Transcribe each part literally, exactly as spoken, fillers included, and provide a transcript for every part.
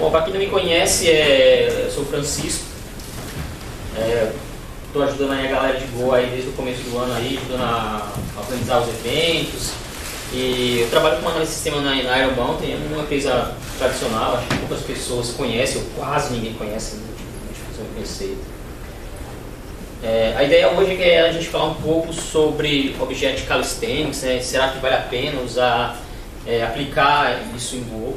Bom, para quem não me conhece, é, eu sou o Francisco. Estou é, ajudando aí a galera de Go aí desde o começo do ano, aí, ajudando a, a organizar os eventos. E eu trabalho com análise de sistema na, na Iron Mountain, é uma empresa tradicional, acho que poucas pessoas conhecem, ou quase ninguém conhece, né? Acho que eu conhecer. É, a ideia hoje é a gente falar um pouco sobre Object Calisthenics, né? Será que vale a pena usar, é, aplicar isso em Go?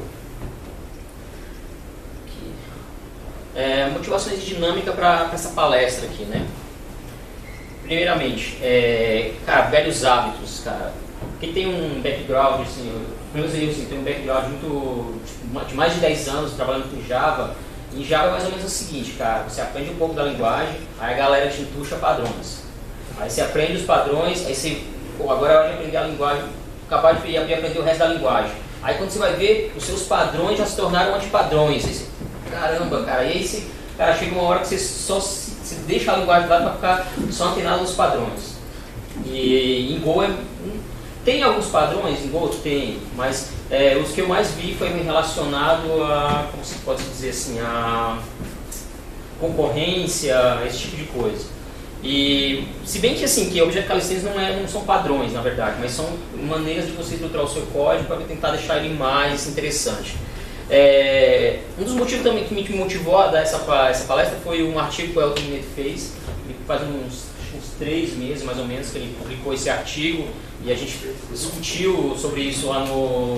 É, motivações de dinâmica para essa palestra aqui, né? Primeiramente, é, cara, velhos hábitos, cara. Quem tem um background, assim, eu, pelo menos eu assim, tenho um background muito, tipo, de mais de dez anos trabalhando com Java. Em Java é mais ou menos o seguinte, cara, você aprende um pouco da linguagem, aí a galera te entuxa padrões. Aí você aprende os padrões, aí você, pô, agora é hora de aprender a linguagem, acabar de aprender o resto da linguagem. Aí quando você vai ver, os seus padrões já se tornaram antipadrões. Aí você, caramba, cara, e aí você, cara, chega uma hora que você só se, você deixa a linguagem de lado para ficar só antenado nos padrões. E em Go é, tem alguns padrões, em Go tem, mas é, os que eu mais vi foi relacionado a, como se pode dizer assim, a concorrência, esse tipo de coisa. E se bem que assim, que Object Calisthenics não, é, não são padrões, na verdade, mas são maneiras de você estruturar o seu código para tentar deixar ele mais interessante. É, um dos motivos também que me motivou a dar essa, essa palestra foi um artigo que o Elton Neto fez, ele faz uns, uns três meses mais ou menos que ele publicou esse artigo e a gente discutiu sobre isso lá no,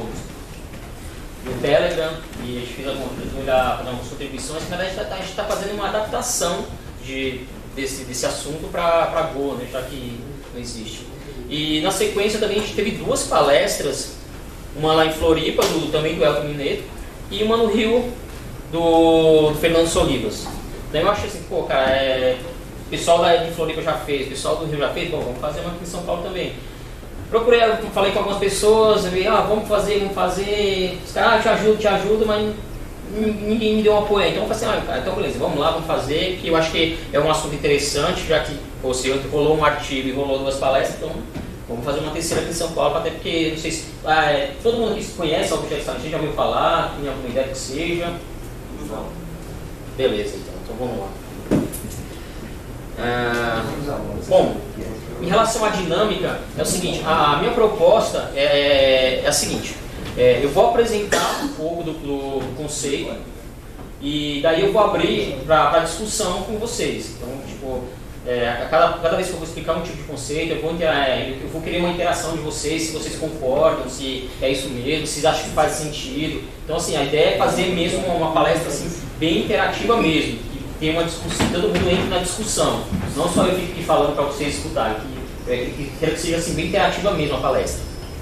no Telegram e a gente fez algumas, algumas contribuições. Na verdade a gente está fazendo uma adaptação de, desse, desse assunto para Go, né, já que não existe. E na sequência também a gente teve duas palestras, uma lá em Floripa, do, também do Elton Neto, e uma no Rio, do, do Fernando Solivas. Daí eu achei assim, pô, cara, é, o pessoal da de Floripa já fez, o pessoal do Rio já fez, bom, vamos fazer uma aqui em São Paulo também. Procurei, falei com algumas pessoas, eu vi, ah, vamos fazer, vamos fazer, os caras, ah, te ajudo, te ajudo, mas ninguém me deu um apoio. Então eu falei assim, ah, cara, então beleza, vamos lá, vamos fazer, que eu acho que é um assunto interessante, já que ou seja, rolou um artigo e rolou duas palestras, então vamos fazer uma terceira aqui em São Paulo, até porque, não sei se, ah, é, todo mundo aqui conhece o Object Calisthenics, já ouviu falar, tem alguma ideia que seja? Não. Beleza, então, então vamos lá. Ah, bom, em relação à dinâmica, é o seguinte, a minha proposta é, é a seguinte, é, eu vou apresentar um pouco do, do conceito e daí eu vou abrir para discussão com vocês. Então, tipo, É, cada, cada vez que eu vou explicar um tipo de conceito, eu vou, eu vou querer uma interação de vocês, se vocês concordam, se é isso mesmo, se acham que faz sentido. Então, assim, a ideia é fazer mesmo uma palestra assim, bem interativa mesmo, que tenha uma discussão, todo mundo entra na discussão. Não só eu fico aqui falando para vocês escutarem, que, é, que quero que seja assim, bem interativa mesmo a palestra.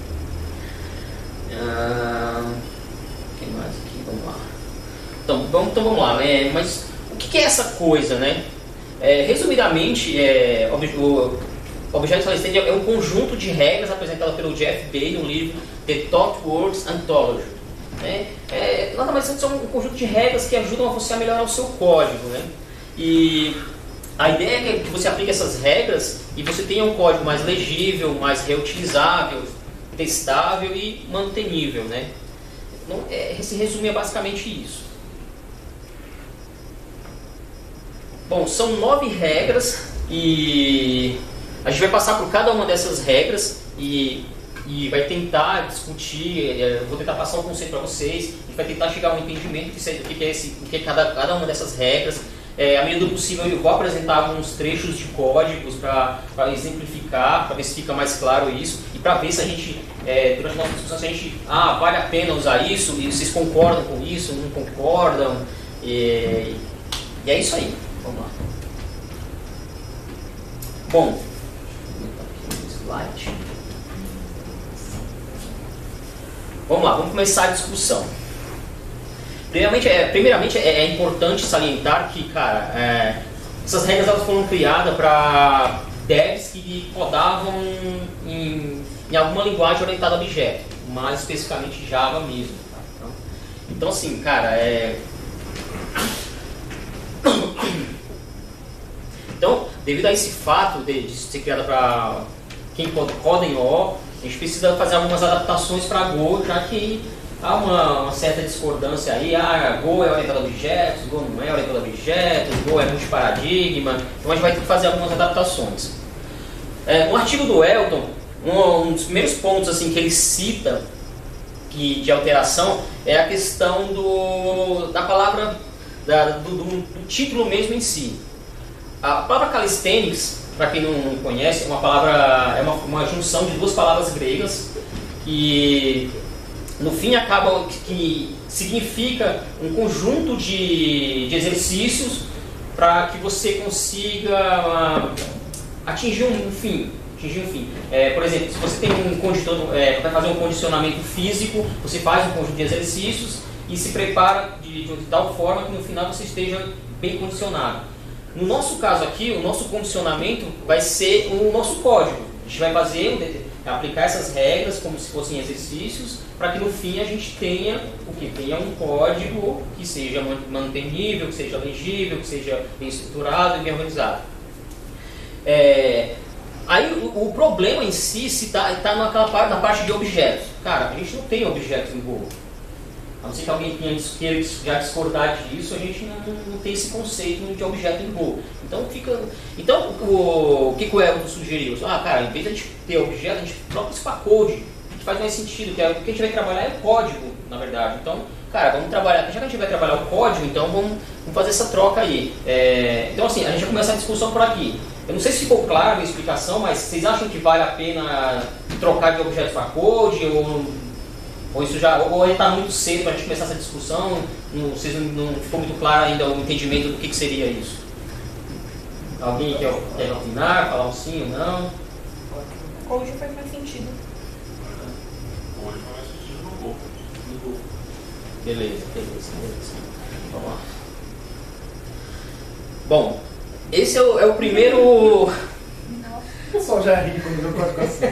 Ah, quem mais aqui? Vamos lá. Então, vamos, então vamos lá, né? Mas o que é essa coisa, né? É, resumidamente, é, o Object Calisthenics é um conjunto de regras apresentado pelo Jeff Bay no livro The ThoughtWorks Anthology. Né? É, nada mais são um conjunto de regras que ajudam a você a melhorar o seu código. Né? E a ideia é que você aplique essas regras e você tenha um código mais legível, mais reutilizável, testável e mantenível. Né? Então, é, se resumir é basicamente isso. Bom, são nove regras e a gente vai passar por cada uma dessas regras e, e vai tentar discutir, eu vou tentar passar o conceito para vocês, a gente vai tentar chegar a um entendimento do que é, esse, do que é cada, cada uma dessas regras. É, à medida do possível eu vou apresentar alguns trechos de códigos para exemplificar, para ver se fica mais claro isso e para ver se a gente, é, durante a nossa discussão, se a gente, ah, vale a pena usar isso e vocês concordam com isso, não concordam, e, e é isso aí. Vamos lá. Bom, slide. Vamos lá, vamos começar a discussão. Primeiramente, é, primeiramente é, é importante salientar que, cara, é, essas regras elas foram criadas para devs que codavam em, em alguma linguagem orientada a objeto, mais especificamente Java mesmo. Tá? Então, então, assim, cara, é... Então, devido a esse fato de, de ser criada para quem coda em O, a gente precisa fazer algumas adaptações para Go, já que há uma, uma certa discordância aí, ah, Go é orientado a objetos, Go não é orientado a objetos, Go é multiparadigma, então a gente vai ter que fazer algumas adaptações. É, no artigo do Elton, um, um dos primeiros pontos assim, que ele cita que, de alteração é a questão do, da palavra, da, do, do, do título mesmo em si. A palavra calisthenics, para quem não conhece, é uma palavra, é uma, uma junção de duas palavras gregas que no fim acaba que significa um conjunto de, de exercícios para que você consiga atingir um fim. Atingir um fim. É, por exemplo, se você tem um condicionamento, é, vai fazer um condicionamento físico, você faz um conjunto de exercícios e se prepara de, de tal forma que no final você esteja bem condicionado. No nosso caso aqui, o nosso condicionamento vai ser o nosso código. A gente vai fazer, aplicar essas regras como se fossem exercícios, para que no fim a gente tenha o que? Tenha um código que seja mantenível, que seja legível, que seja bem estruturado e bem organizado. É, aí o, o problema em si está tá naquela parte, na parte de objetos. Cara, a gente não tem objetos em Go. A não ser que alguém queira já discordar disso, a gente não, não tem esse conceito de objeto em Go. Então, fica, então o, o que, que o Elton sugeriu? Ah, cara, em vez de a gente ter objeto, a gente troca isso para code. Que faz mais sentido, que é, o que a gente vai trabalhar é o código, na verdade. Então, cara, vamos trabalhar, já que a gente vai trabalhar o código, então vamos, vamos fazer essa troca aí. É, então, assim, a gente vai começar a discussão por aqui. Eu não sei se ficou claro a minha explicação, mas vocês acham que vale a pena trocar de objeto para code? Ou, ou isso já ou está muito cedo para a gente começar essa discussão? Não, vocês não, não ficou muito claro ainda o entendimento do que, que seria isso? Alguém quer, quer opinar, falar um sim ou não? Code faz mais sentido. Code faz mais sentido no Go. No Go. Beleza, beleza, beleza. Vamos lá. Bom, esse é o, é o primeiro... O pessoal já ri quando eu código assim.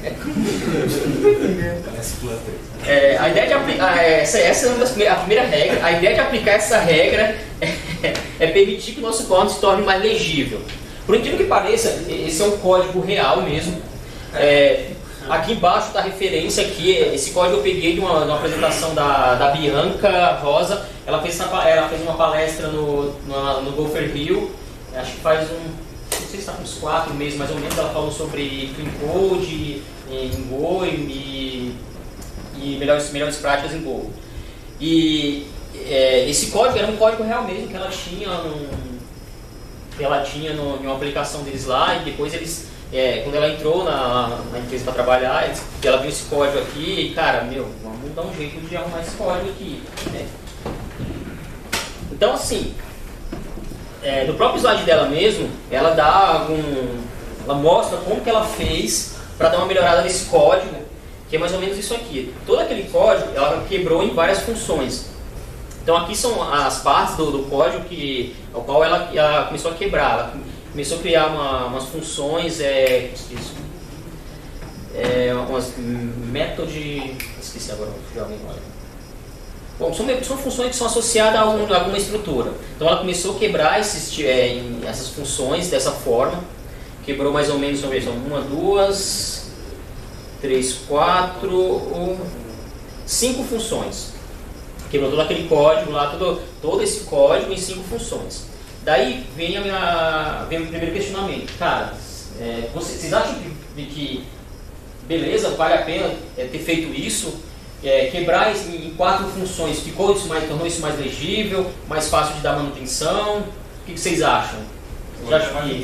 Parece Flutter. É, a ideia de aplicar... Essa, essa é uma das primeiras, a primeira regra. A ideia de aplicar essa regra é, é permitir que o nosso código se torne mais legível. Por incrível que pareça, esse é um código real mesmo. É, aqui embaixo está a referência aqui. Esse código eu peguei de uma, de uma apresentação da, da Bianca Rosa. Ela fez, ela fez uma palestra no, no, no Gopher Hill. Acho que faz um, não sei se está com uns quatro meses mais ou menos, ela falou sobre Clean Code em Go e, e melhores, melhores práticas em Go. E é, esse código era um código real mesmo que ela tinha, num, que ela tinha no, em uma aplicação deles lá, e depois eles, é, quando ela entrou na, na empresa para trabalhar, eles, ela viu esse código aqui e, cara, meu, vamos dar um jeito de arrumar esse código aqui. Né? Então, assim, É, no próprio slide dela mesmo, ela dá algum, ela mostra como que ela fez para dar uma melhorada nesse código, que é mais ou menos isso aqui. Todo aquele código ela quebrou em várias funções. Então aqui são as partes do, do código que, ao qual ela, ela começou a quebrar. Ela começou a criar uma, umas funções, é, é, umas métodos, esqueci agora, já me agora. Bom, são, são funções que são associadas a, algum, a alguma estrutura. Então ela começou a quebrar esses, é, essas funções dessa forma. Quebrou mais ou menos, vamos ver, uma, duas, três, quatro, cinco funções. Quebrou todo aquele código lá, todo, todo esse código em cinco funções. Daí vem, a minha, vem o primeiro questionamento. Cara, é, vocês, vocês acham que, que beleza, vale a pena é, ter feito isso? É, quebrar em, em quatro funções, ficou isso mais, tornou isso mais legível, mais fácil de dar manutenção? O que, que vocês acham? Vocês acham que...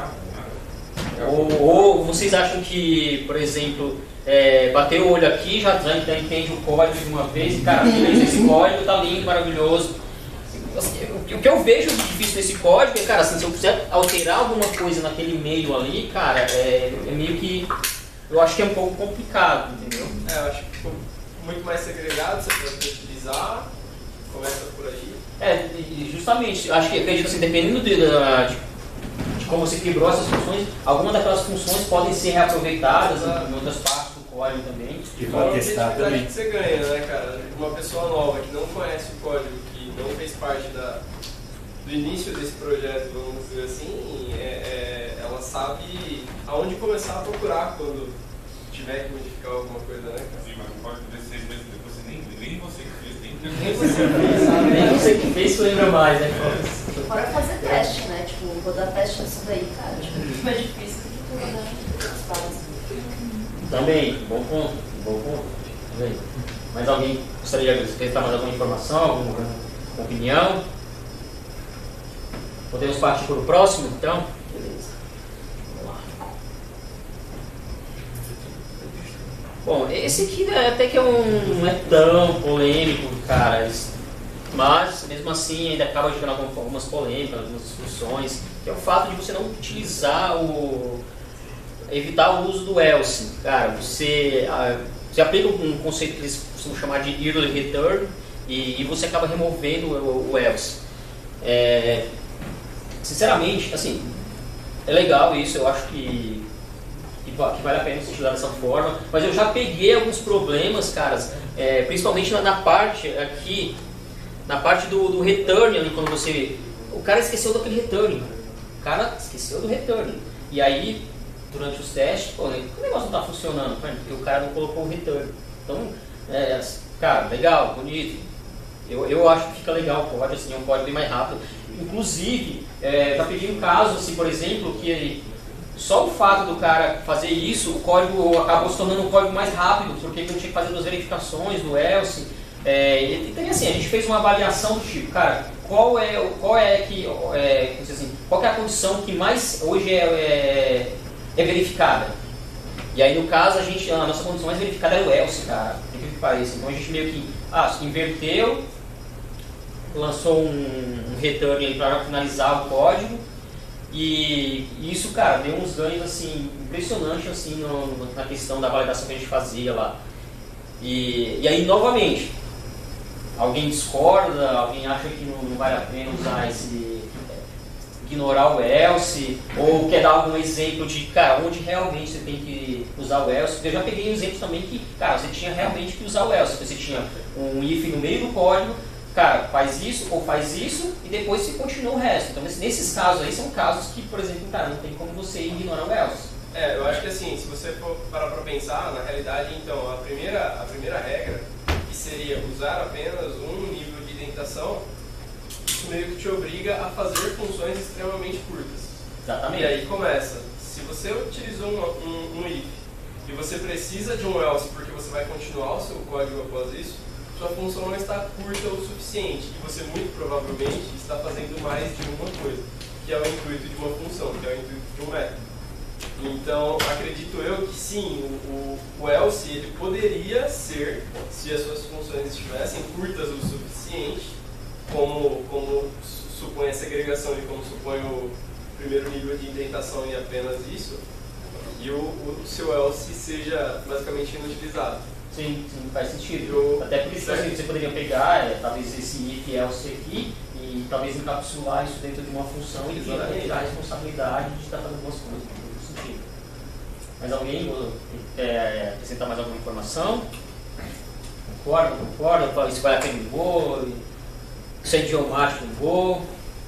ou, ou vocês acham que, por exemplo, é, bater o olho aqui, já, já entende o código de uma vez e, cara, beleza, esse código tá lindo, maravilhoso. Assim, o que eu vejo difícil nesse código é, cara, assim, se eu quiser alterar alguma coisa naquele meio ali, cara, é, é meio que... eu acho que é um pouco complicado, entendeu? É, eu acho que ficou muito mais segregado, você pode utilizar, começa por aí. É, justamente, acho que, acredito assim, dependendo de, de, de como você quebrou essas funções, algumas daquelas funções podem ser reaproveitadas em outras partes do código também. E para testar também. Que você ganha, né, cara? Uma pessoa nova que não conhece o código, que não fez parte da, do início desse projeto, vamos dizer assim, é, é, ela sabe aonde começar a procurar quando tiver que modificar alguma coisa, né, cara? Sim, mas não pode ter seis meses depois você nem, nem Nem você fez, sabe? Nem você que fez se lembra mais, né? Fora fazer teste, né? Tipo, rodar teste nisso daí, cara. Tipo, muito mais difícil do que tu rodar as balas. Também, bom ponto, bom ponto. Também. Mas alguém gostaria de acrescentar mais alguma informação, alguma opinião? Podemos partir para o próximo, então? Beleza. Vamos lá. Bom, esse aqui né, até que é um, não é tão polêmico, cara. Mas, mesmo assim, ainda acaba gerando algumas polêmicas, algumas discussões, que é o fato de você não utilizar o... evitar o uso do else. Cara, você, você aplica um conceito que eles costumam chamar de early return e, e você acaba removendo o, o else. É, sinceramente, assim, é legal isso, eu acho que, que, que vale a pena se utilizar dessa forma, mas eu já peguei alguns problemas, caras, é, principalmente na, na parte aqui, na parte do, do return, ali, quando você... O cara esqueceu daquele return, o cara esqueceu do return. E aí, durante os testes, pô, o negócio não está funcionando, porque o cara não colocou o return. Então, é, cara, legal, bonito. Eu, eu acho que fica legal o código, assim, é um código bem mais rápido. Inclusive, é, já peguei um caso, assim, por exemplo, que só o fato do cara fazer isso, o código acabou se tornando um código mais rápido, porque ele não tinha que fazer duas verificações do else. É, e então, assim, a gente fez uma avaliação do tipo, cara, qual é, qual é, que, é, assim, qual é a condição que mais hoje é, é, é verificada? E aí, no caso, a, gente, a nossa condição mais verificada é o else, cara, por que pareça. Então a gente meio que ah, inverteu, lançou um, um return aí para finalizar o código. E isso, cara, deu uns ganhos assim, impressionantes assim, no, na questão da validação que a gente fazia lá. E, e aí, novamente, alguém discorda, alguém acha que não, não vale a pena usar esse, ignorar o else, ou quer dar algum exemplo de, cara, onde realmente você tem que usar o else. Porque eu já peguei um exemplo também que, cara, você tinha realmente que usar o else. Você tinha um if no meio do código, cara, faz isso ou faz isso, e depois você continua o resto. Então, nesses casos aí, são casos que, por exemplo, cara, não tem como você ignorar o else. É, eu acho que assim, se você for parar para pensar, na realidade, então, a primeira, a primeira regra, que seria usar apenas um nível de indentação, isso meio que te obriga a fazer funções extremamente curtas. Exatamente. E aí começa, se você utilizou um, um, um if, e você precisa de um else porque você vai continuar o seu código após isso, sua função não está curta o suficiente, e você muito provavelmente está fazendo mais de uma coisa, que é o intuito de uma função, que é o intuito de um método. Então, acredito eu que sim, o, o, o else ele poderia ser, se as suas funções estivessem curtas o suficiente, como, como supõe a segregação e como supõe o primeiro nível de indentação e apenas isso, e o, o seu else seja basicamente inutilizado. Sim, sim, faz sentido. Eu, Até porque tipo assim, você poderia pegar, é, talvez esse if else aqui, e talvez encapsular isso dentro de uma função e tirar a responsabilidade de estar fazendo algumas coisas. Mais alguém é, acrescentar mais alguma informação? Concorda? Concorda? Isso vai a pena não vou? Isso é idiomático, não vou?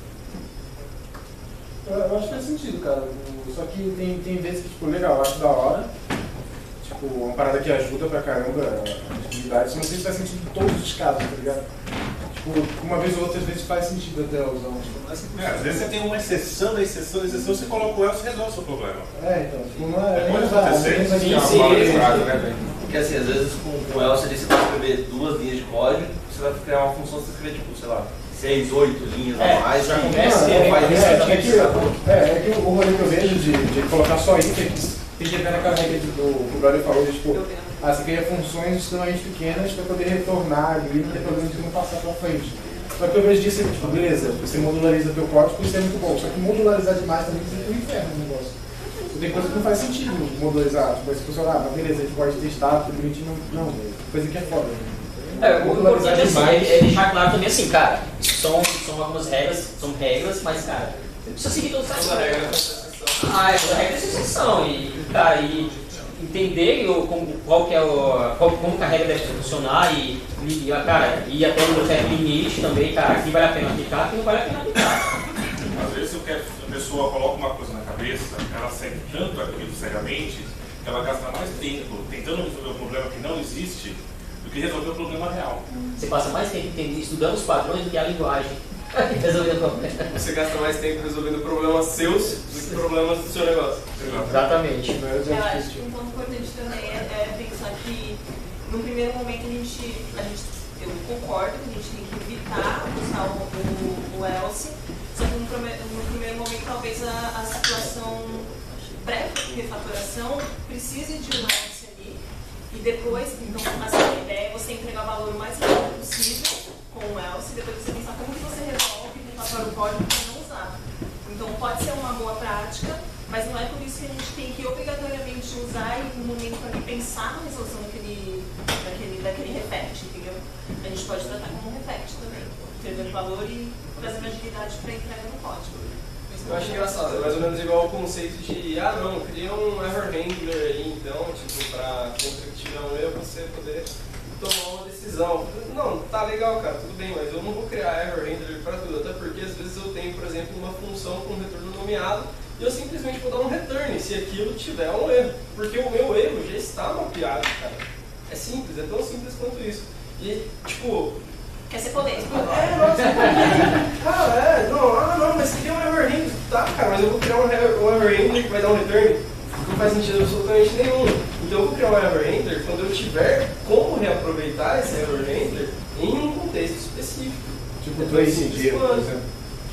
Eu, eu acho que faz sentido, cara. Só que tem, tem vezes que, tipo, legal, eu acho da hora. Tipo, uma parada que ajuda pra caramba a atividade. Só não sei se faz sentido em todos os casos, tá ligado? Tipo, uma vez ou outra, às vezes faz sentido até usar um. É, às vezes você tem uma exceção da exceção da exceção, você coloca o else e resolve o seu problema. É, então, tipo, não é. Pode usar, acontecer. não é Sim, usar, sim, não é sim. usar. né? Porque assim, às vezes com o else ali você vai escrever duas linhas de código, você vai criar uma função, você escrever tipo, sei lá, seis, oito linhas É, a mais. já que começa, não é, faz É, nem é, sentido, que, sacou? é, é que o rolê que eu vejo de, de colocar só isso é que tem que ver naquela regra do que o Brother falou, de tipo, ah, você cria funções extremamente pequenas para poder retornar ali, não tem problema de não passar para frente. Só que eu vejo disso, tipo, beleza, você modulariza teu código, isso é muito bom, só que modularizar demais também fica um inferno o negócio. Tem coisa que não faz sentido modularizar, tipo, se funcionar, ah, mas beleza, a gente pode testar, tudo bonitinho, não, não, coisa que é foda. É, o importante assim, é, é deixar claro também assim, cara, são, são algumas regras, são regras, mas cara, você precisa seguir todas as Toda regra regras. tem exceção. Ah, essa regra é exceção, e cara, e entender o, como, qual que é o, qual, como que a regra deve funcionar e, e cara, e até um certo limite também, cara, aqui vale a pena aplicar, aqui não vale a pena aplicar. Às vezes eu quero, a pessoa coloca uma coisa na cabeça, ela segue tanto aquilo cegamente, que ela gasta mais tempo tentando resolver um problema que não existe, do que resolver o problema real. Você passa mais tempo entendendo, estudando os padrões do que a linguagem. Resolvendo o problema. Você gasta mais tempo resolvendo problemas seus do que problemas do seu negócio. Exatamente. Eu acho que um ponto importante também é, é pensar que no primeiro momento a gente, a gente, eu concordo que a gente tem que evitar usar o, o, o else, só que no, no primeiro momento talvez a, a situação pré-refatoração precise de um else ali, e depois, então assim, a ideia é você entregar valor o mais rápido possível com o else, e depois você pensar como que você resolve e refatora o código para não usar. Então pode ser uma boa prática, mas não é por isso que a gente tem que obrigatoriamente usar em um momento para pensar na resolução daquele, daquele, daquele refactor, entendeu? A gente pode tratar como um refactor também, entregando valor e trazendo agilidade para entrega no código. Eu acho engraçado, é mais ou menos igual o conceito de, ah não, cria um error handler aí então, tipo, para quando tiver um erro você poder tomar uma decisão. Não, tá legal, cara, tudo bem, mas eu não vou criar error handler para tudo, até porque às vezes eu tenho, por exemplo, uma função com retorno nomeado e eu simplesmente vou dar um return se aquilo tiver um erro, porque o meu erro já está mapeado, cara. É simples, é tão simples quanto isso. E, tipo... Quer ser polêmico É, agora? nossa, cara, é, não, ah não, mas cria um error handler, tá, cara, mas eu vou criar um error, um error handler que vai dar um return, não faz sentido absolutamente nenhum. Então eu vou criar um error handler quando eu tiver como reaproveitar esse error handler em um contexto específico. Tipo Trace Dia, por exemplo.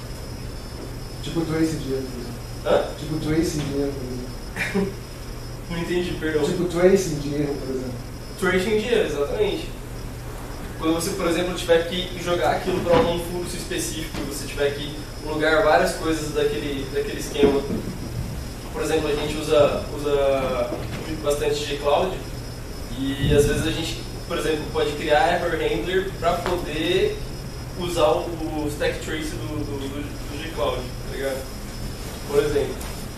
Tipo Trace Dia, por exemplo. Hã? Tipo Trace Dia, por exemplo. Não entendi, perdão. Tipo Trace Dia, por exemplo. Tracing dia, exatamente. Quando você, por exemplo, tiver que jogar aquilo para um fluxo específico, você tiver que plugar várias coisas daquele, daquele esquema. Por exemplo, a gente usa, usa bastante G-Cloud e às vezes a gente, por exemplo, pode criar error handler para poder usar o, o stack trace do, do, do, do G-Cloud, tá ligado? Por exemplo.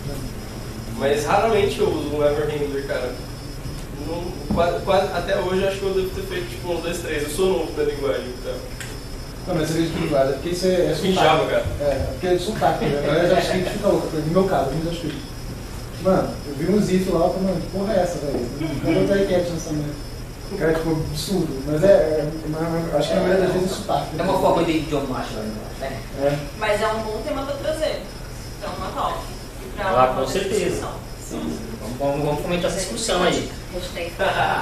Mas raramente eu uso um error handler, cara. Não, quase, quase, até hoje acho que eu devo ter feito tipo uns dois, três. Eu sou novo na linguagem, então. Não, mas você vejo que linguagem, é porque isso é, é sotaque. Em Java, cara. É, porque é sotaque, né? Na verdade, acho que a gente fica louco. No meu caso, no meu Mano, eu vi um zito lá e falei, mano, que porra é essa, velho? Não vou botar enquete nessa merda. Cara, tipo, absurdo. Mas é, é, é, acho que na maioria das vezes é sotaque. É uma forma de idioma macho, né? É. Mas é um bom tema para trazer. Então, uma talk. E pra Ah, uma com certeza. discussão. Sim. Vamos, vamos, vamos fomentar essa discussão aí. Hashtag.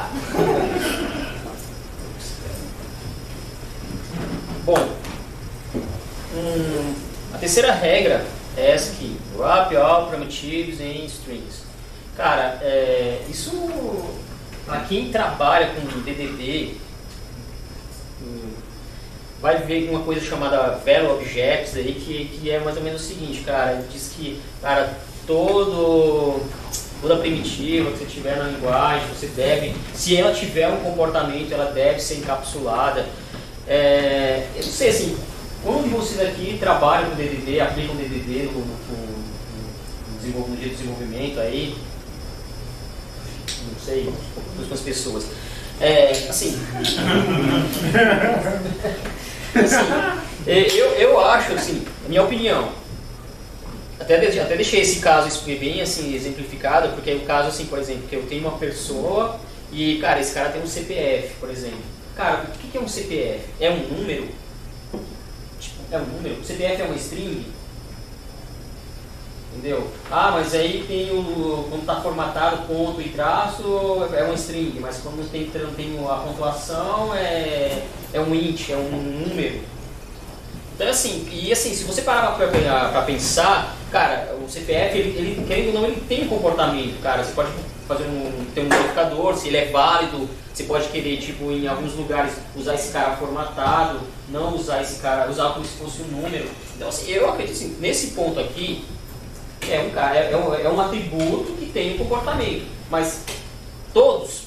Bom, hum, a terceira regra é essa aqui: wrap all primitives em strings. Cara, é, isso para quem trabalha com D D D hum, vai ver uma coisa chamada Value Objects aí, que, que é mais ou menos o seguinte, cara. Ele diz que, cara, todo toda primitiva que você tiver na linguagem, você deve, se ela tiver um comportamento, ela deve ser encapsulada. É, eu não sei assim, quando vocês aqui trabalham com D D D, aplicam D D D no, no, no, no dia de desenvolvimento aí, não sei, algumas pessoas. É, assim, assim eu, eu acho, assim, a minha opinião, até, de, até deixei esse caso bem assim, exemplificado, porque é o caso, assim, por exemplo, que eu tenho uma pessoa e, cara, esse cara tem um C P F, por exemplo. Cara, o que é um C P F? É um número? Tipo, é um número? O C P F é uma string? Entendeu? Ah, mas aí tem o, quando está formatado ponto e traço é uma string, mas quando não tem, não tem a pontuação é, é um int, é um número. Então assim, e assim, se você parar para pensar, cara, o C P F, ele, ele querendo ou não, ele tem um comportamento, cara. Você pode fazer um, ter um verificador, se ele é válido, você pode querer, tipo, em alguns lugares usar esse cara formatado, não usar esse cara, usar como se fosse um número. Então assim, eu acredito assim, nesse ponto aqui, é um, cara, é, um, é um atributo que tem um comportamento, mas todos,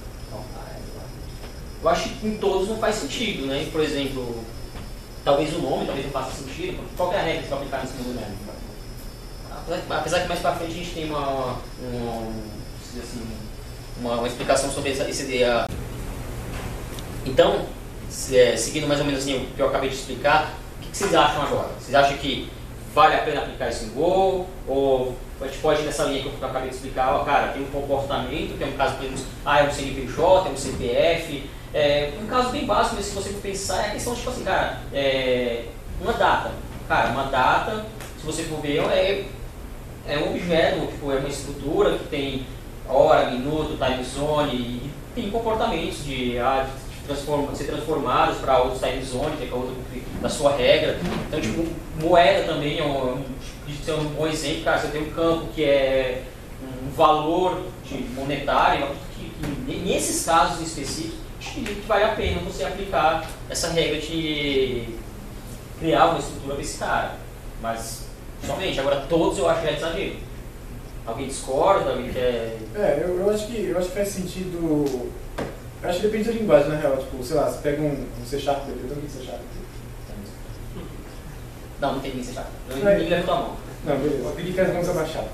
eu acho que em todos não faz sentido, né? Por exemplo, talvez o nome talvez não faça sentido, qual é a regra para aplicar nesse nome? Apesar, apesar que mais para frente a gente tem uma, uma, assim, uma, uma explicação sobre essa, esse ideia. Então, se, é, seguindo mais ou menos assim, o que eu acabei de explicar, o que, que vocês acham agora? Vocês acham que vale a pena aplicar isso em Go? Ou a gente pode ir nessa linha que eu acabei de explicar, ó, cara, tem um comportamento, tem um caso, por exemplo, ah, é um C N P J, é um C P F, É, um caso bem básico, se você for pensar, é a questão, tipo assim, cara, é, uma data. Cara, uma data, se você for ver, é, é um objeto, tipo, é uma estrutura que tem hora, minuto, time zone, e tem comportamentos de, ah, de transform, ser transformados para outros time zone, que é outra da sua regra. Então, tipo, moeda também é um, é um bom exemplo. Cara, você tem um campo que é um valor de monetário, que, que nesses casos específicos, acho que vale a pena você aplicar essa regra de criar uma estrutura para esse cara. Mas, somente, agora todos eu acho que é exagero. Alguém discorda? Alguém quer... É, eu, eu, acho que, eu acho que faz sentido... Eu acho que depende da linguagem, na real. Tipo, sei lá, você pega um, um C Sharp, eu tenho um C Sharp aqui. Não, não tem nem C Sharp. Ninguém leva tua mão. Não, beleza. Eu pedi que as mãos abaixadas.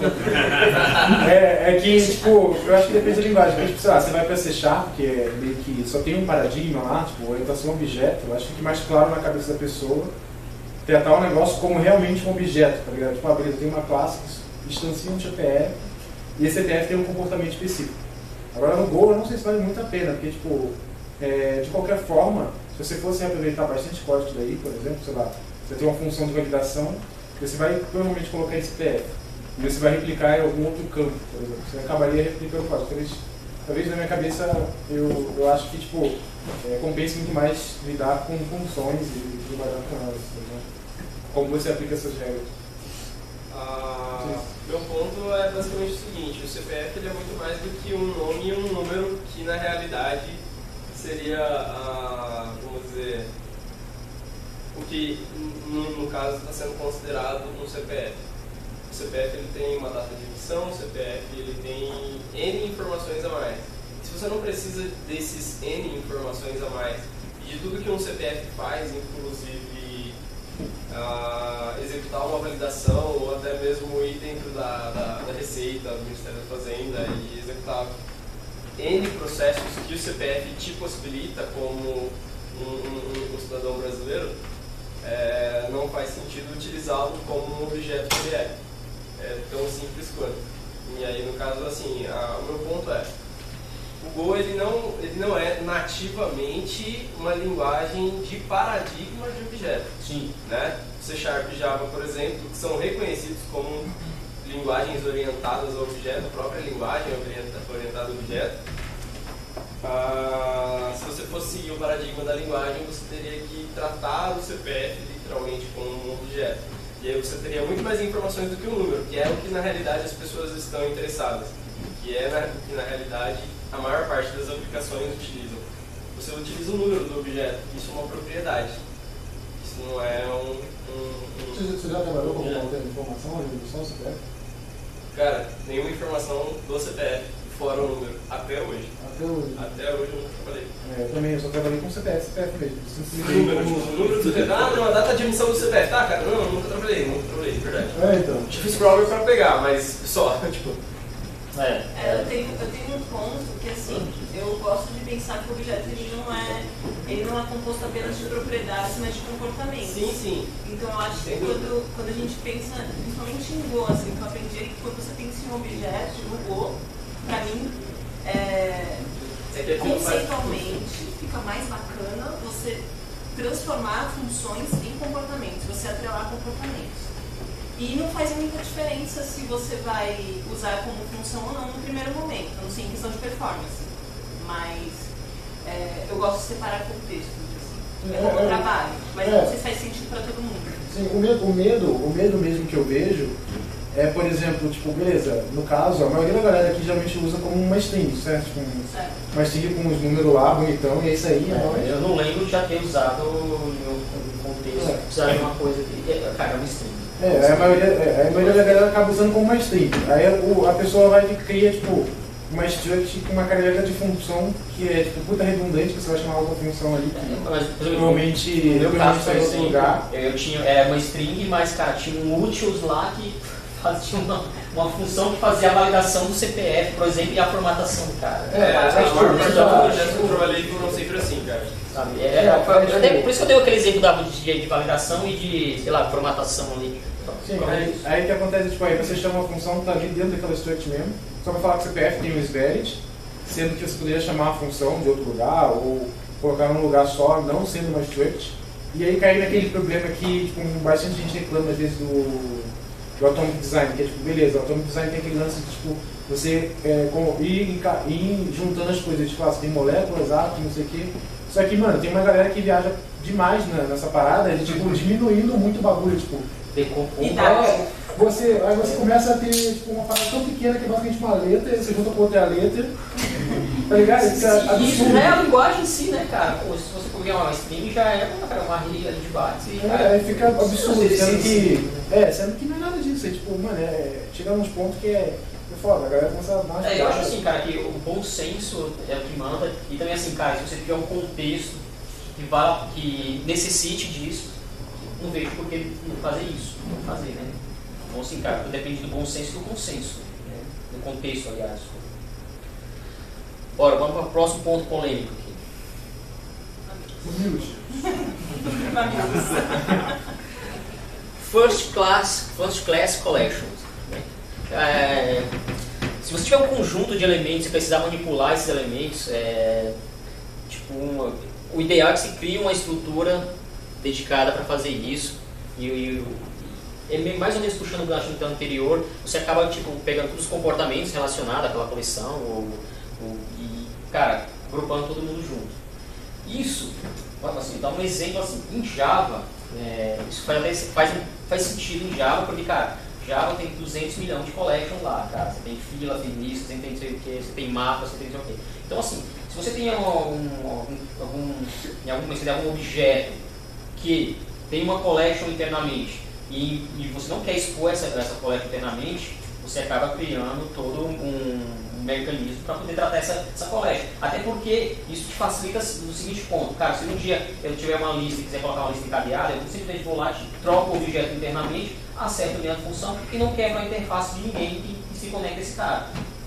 é, é que, tipo, eu acho que depende da linguagem. Porque, tipo, sei lá, você vai pra C Sharp, que é meio que só tem um paradigma lá, tipo, orientação a objeto. Eu acho que fica mais claro na cabeça da pessoa tratar o negócio como realmente um objeto, tá ligado? Tipo, a beleza, tem uma classe que instancia um C P F e esse C P F tem um comportamento específico. Agora no Go eu não sei se vale muito a pena, porque tipo, é, de qualquer forma, se você fosse aproveitar bastante código daí, por exemplo, sei lá, você tem uma função de validação, você vai provavelmente colocar esse C P F e você vai replicar em algum outro campo, por exemplo. Você acabaria replicando o código. Talvez, talvez na minha cabeça eu, eu acho que tipo, é, compensa muito mais lidar com funções e trabalhar com elas. Né? Como você aplica essas regras? Ah, meu ponto é basicamente o seguinte: o C P F ele é muito mais do que um nome e um número que na realidade seria, ah, vamos dizer, o que no, no caso está sendo considerado um C P F. O C P F ele tem uma data de emissão, o C P F ele tem N informações a mais. Se você não precisa desses N informações a mais e de tudo que um C P F faz, inclusive Uh, executar uma validação ou até mesmo ir dentro da, da, da Receita, do Ministério da Fazenda e executar N processos que o C P F te possibilita como um, um, um cidadão brasileiro, é, não faz sentido utilizá-lo como um objeto que ele é. É tão simples quanto. E aí, no caso, assim, a, o meu ponto é: o Go ele não, ele não é nativamente uma linguagem de paradigma de objeto. Sim. Né? C Sharp e Java, por exemplo, que são reconhecidos como linguagens orientadas ao objeto, a própria linguagem orientada ao objeto. Ah, se você fosse seguir o paradigma da linguagem, você teria que tratar o C P F literalmente como um objeto. E aí você teria muito mais informações do que um número, que é o que na realidade as pessoas estão interessadas. Que é na, que na realidade a maior parte das aplicações utilizam. Você utiliza o número do objeto, isso é uma propriedade. Isso não é um... um, um você, você já trabalhou com alguma informação de redução do C P F? Cara, nenhuma informação do C P F fora o número, até hoje. Até hoje? Até hoje eu nunca trabalhei. É, eu também, eu só trabalhei com C P F, C P F mesmo. Número, tipo, o número do C P F. Ah, não, a data de emissão do C P F. Tá, cara, não, nunca trabalhei, nunca trabalhei, de verdade. É, então. Tive scroller pra pegar, mas só, tipo... É, É, eu, tenho, eu tenho um ponto que, assim, eu gosto de pensar que o objeto ele não é, ele não é composto apenas de propriedades, mas de comportamentos. Sim, sim. Então eu acho que quando, quando a gente pensa, principalmente em Go, assim, que eu aprendi que quando você pensa em um objeto no Go, pra mim, é, conceitualmente fica mais bacana você transformar funções em comportamentos, você atrelar comportamentos. E não faz muita diferença se você vai usar como função ou não no primeiro momento, a não ser em questão de performance. Mas é, eu gosto de separar contextos, assim. É como é, trabalho, mas é. não sei se faz sentido para todo mundo. Sim, o medo, o, medo, o medo mesmo que eu vejo é, por exemplo, tipo, beleza, no caso, a maioria da galera aqui geralmente usa como uma string, certo? Tipo, um, certo. uma string com uns números lá, bonitão, e é isso aí. É, Então, eu não lembro de já ter usado no contexto, É. precisar de uma coisa que é, cara, é uma string. É, a maioria, é, a maioria da galera acaba usando como uma string. Aí o, a pessoa vai e cria, tipo, uma struct com uma característica de função que é, tipo, puta redundante, que você vai chamar outra função ali, que É, mas, por exemplo, normalmente, no meu caso, normalmente por está em outro exemplo, lugar. eu tinha é, uma string, mas, cara, tinha um utils lá que fazia uma, uma função que fazia a validação do C P F, por exemplo, e a formatação do cara. É, a Mas, maior tipo, parte dos já- projetos que eu trabalhei foram sempre assim, cara. sabe, é, é, foi- eu dei- por isso que eu dei aquele exemplo da, de, de validação e de, sei lá, formatação ali. Sim, aí, aí o que acontece, tipo, aí você chama uma função que está ali dentro daquela struct mesmo, só para falar que o C P F tem um Sverit, sendo que você poderia chamar a função de outro lugar ou colocar num lugar só, não sendo uma struct. E aí cair naquele problema que tipo, bastante gente reclama às vezes do, do Atomic Design, que é tipo, beleza, o Atomic Design tem aquele lance de tipo, você é, com, ir, ir juntando as coisas, tipo, ah, você tem moléculas, átomos, não sei o quê. Só que, mano, tem uma galera que viaja demais na, nessa parada, de, tipo, diminuindo muito o bagulho, tipo, é, você, aí você começa a ter tipo, uma parada tão pequena que é basicamente uma letra, e você junta com outra letra, tá ligado? Isso, e isso não é a linguagem em si, né, cara? Pô, se você for uma string já é uma, uma rilha de bytes e... É, cara, aí fica absurdo, sendo que, é, sendo que não é nada disso, é tipo, mano, é, chega uns pontos que é, é foda, a galera começa a dar umas é, eu acho assim, cara, que o bom senso é o que manda, e também assim, cara, se você tiver um contexto que, vá, que necessite disso, não vejo por que não fazer isso, não fazer, né? Então, assim, cara, depende do bom senso e do consenso, né? Do contexto, aliás. Bora, vamos para o próximo ponto polêmico aqui. First Class, First Class Collections. Né? É, se você tiver um conjunto de elementos e precisar manipular esses elementos, é, tipo uma, o ideal é que se crie uma estrutura dedicada para fazer isso. E, e é mais ou menos puxando o gancho do anterior, você acaba tipo, pegando todos os comportamentos relacionados àquela coleção ou, ou, e, cara, agrupando todo mundo junto. Isso, assim, dá um exemplo assim, em Java, é, isso faz, faz, faz sentido em Java, porque, cara, Java tem duzentos milhões de collections lá, cara. Você tem fila, tem lista, você tem não sei o que, você tem mapa, você tem não sei o que. Então, assim, se você tem algum, algum, algum, algum, algum objeto que tem uma collection internamente, E, e você não quer expor essa, essa coleta internamente, você acaba criando todo um, um mecanismo para poder tratar essa, essa coleta. Até porque isso te facilita no seguinte ponto, cara, se um dia eu tiver uma lista e quiser colocar uma lista encadeada, eu simplesmente vou lá, entroco o objeto internamente, acerto minha função e não quebro a interface de ninguém que, que se conecta a esse cara.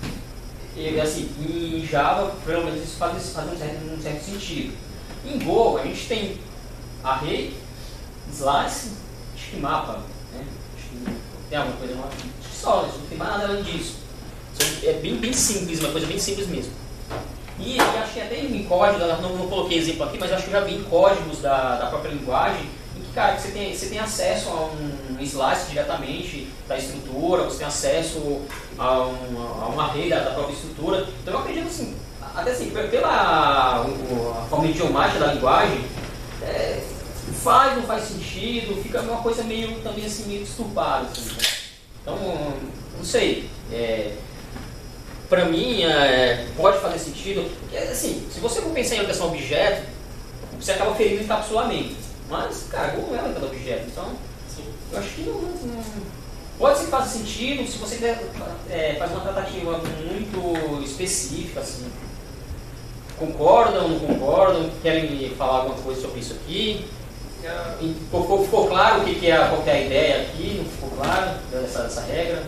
E assim, em Java, pelo menos isso faz, faz um, certo, um certo sentido. Em Go, a gente tem array, slice, acho que mapa, né? Acho que tem alguma coisa lá. Acho que só, não tem mais nada além disso. É bem, bem simples, uma coisa bem simples mesmo. E, e acho que até em código, não, não coloquei exemplo aqui, mas acho que eu já vi em códigos da, da própria linguagem, em que, cara, você tem, você tem acesso a um slice diretamente da estrutura, você tem acesso a, um, a uma array da, da própria estrutura. Então eu acredito assim, até assim, pela a forma idiomática da linguagem, é, faz, não faz sentido, fica uma coisa meio, também assim, meio disturbada. Assim, né? Então, não sei, é, pra mim é, pode fazer sentido, porque assim, se você for pensar em orientação a objeto, você acaba ferindo o encapsulamento, mas, cara, não é orientado a objeto, então, assim, eu acho que não, não, pode ser que faça sentido, se você der, é, faz uma tratativa muito específica, assim, concordam, não concordam, querem falar alguma coisa sobre isso aqui? Ficou, ficou claro o que, que é, qual que é a ideia aqui? Não ficou claro dessa, dessa regra?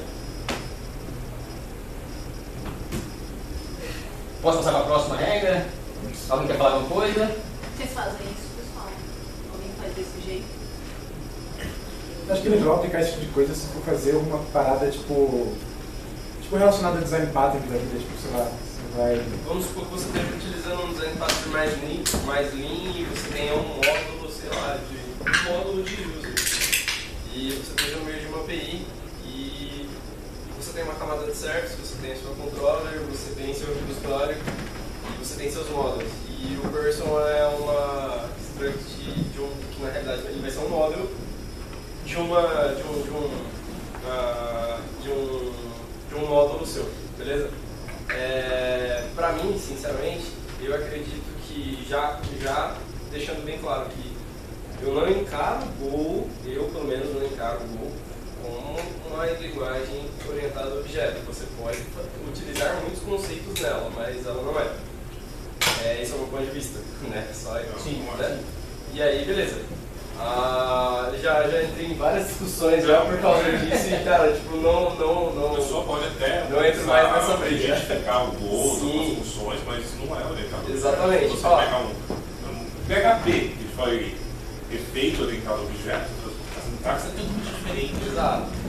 Posso passar para a próxima regra? Alguém quer falar alguma coisa? Vocês fazem isso, pessoal? Alguém faz desse jeito? Acho que é legal aplicar esse tipo de coisa se for fazer uma parada tipo, tipo relacionada a design pattern da vida, tipo, sei lá. Vai... Vamos supor que você esteja utilizando um design pattern mais lean, mais lean e você tenha um módulo, sei lá, de um módulo de user. E você esteja no meio de uma A P I e você tem uma camada de service, você tem seu controller, você tem seu repository e você tem seus módulos. E o person é uma struct de um, que na realidade ele vai ser um módulo de uma de um de um, uh, de um, de um módulo seu, beleza? É, pra mim, sinceramente, eu acredito que já, já deixando bem claro que eu não encaro o Go, eu pelo menos não encaro o Go como uma linguagem orientada a objeto. Você pode utilizar muitos conceitos nela, mas ela não é. é esse é o meu ponto de vista, né? Só eu, Sim, né? E aí, beleza. Ah, já, já entrei em várias discussões já por causa disso e, cara, tipo, não, não, não... A pessoa pode até não entro mais nessa briga. identificar o Go, Sim. algumas funções, mas isso não é orientado. Exatamente. Você Ó. pegar um, um P H P, que foi efeito orientado a objetos, a sintaxe é totalmente diferente. Exato.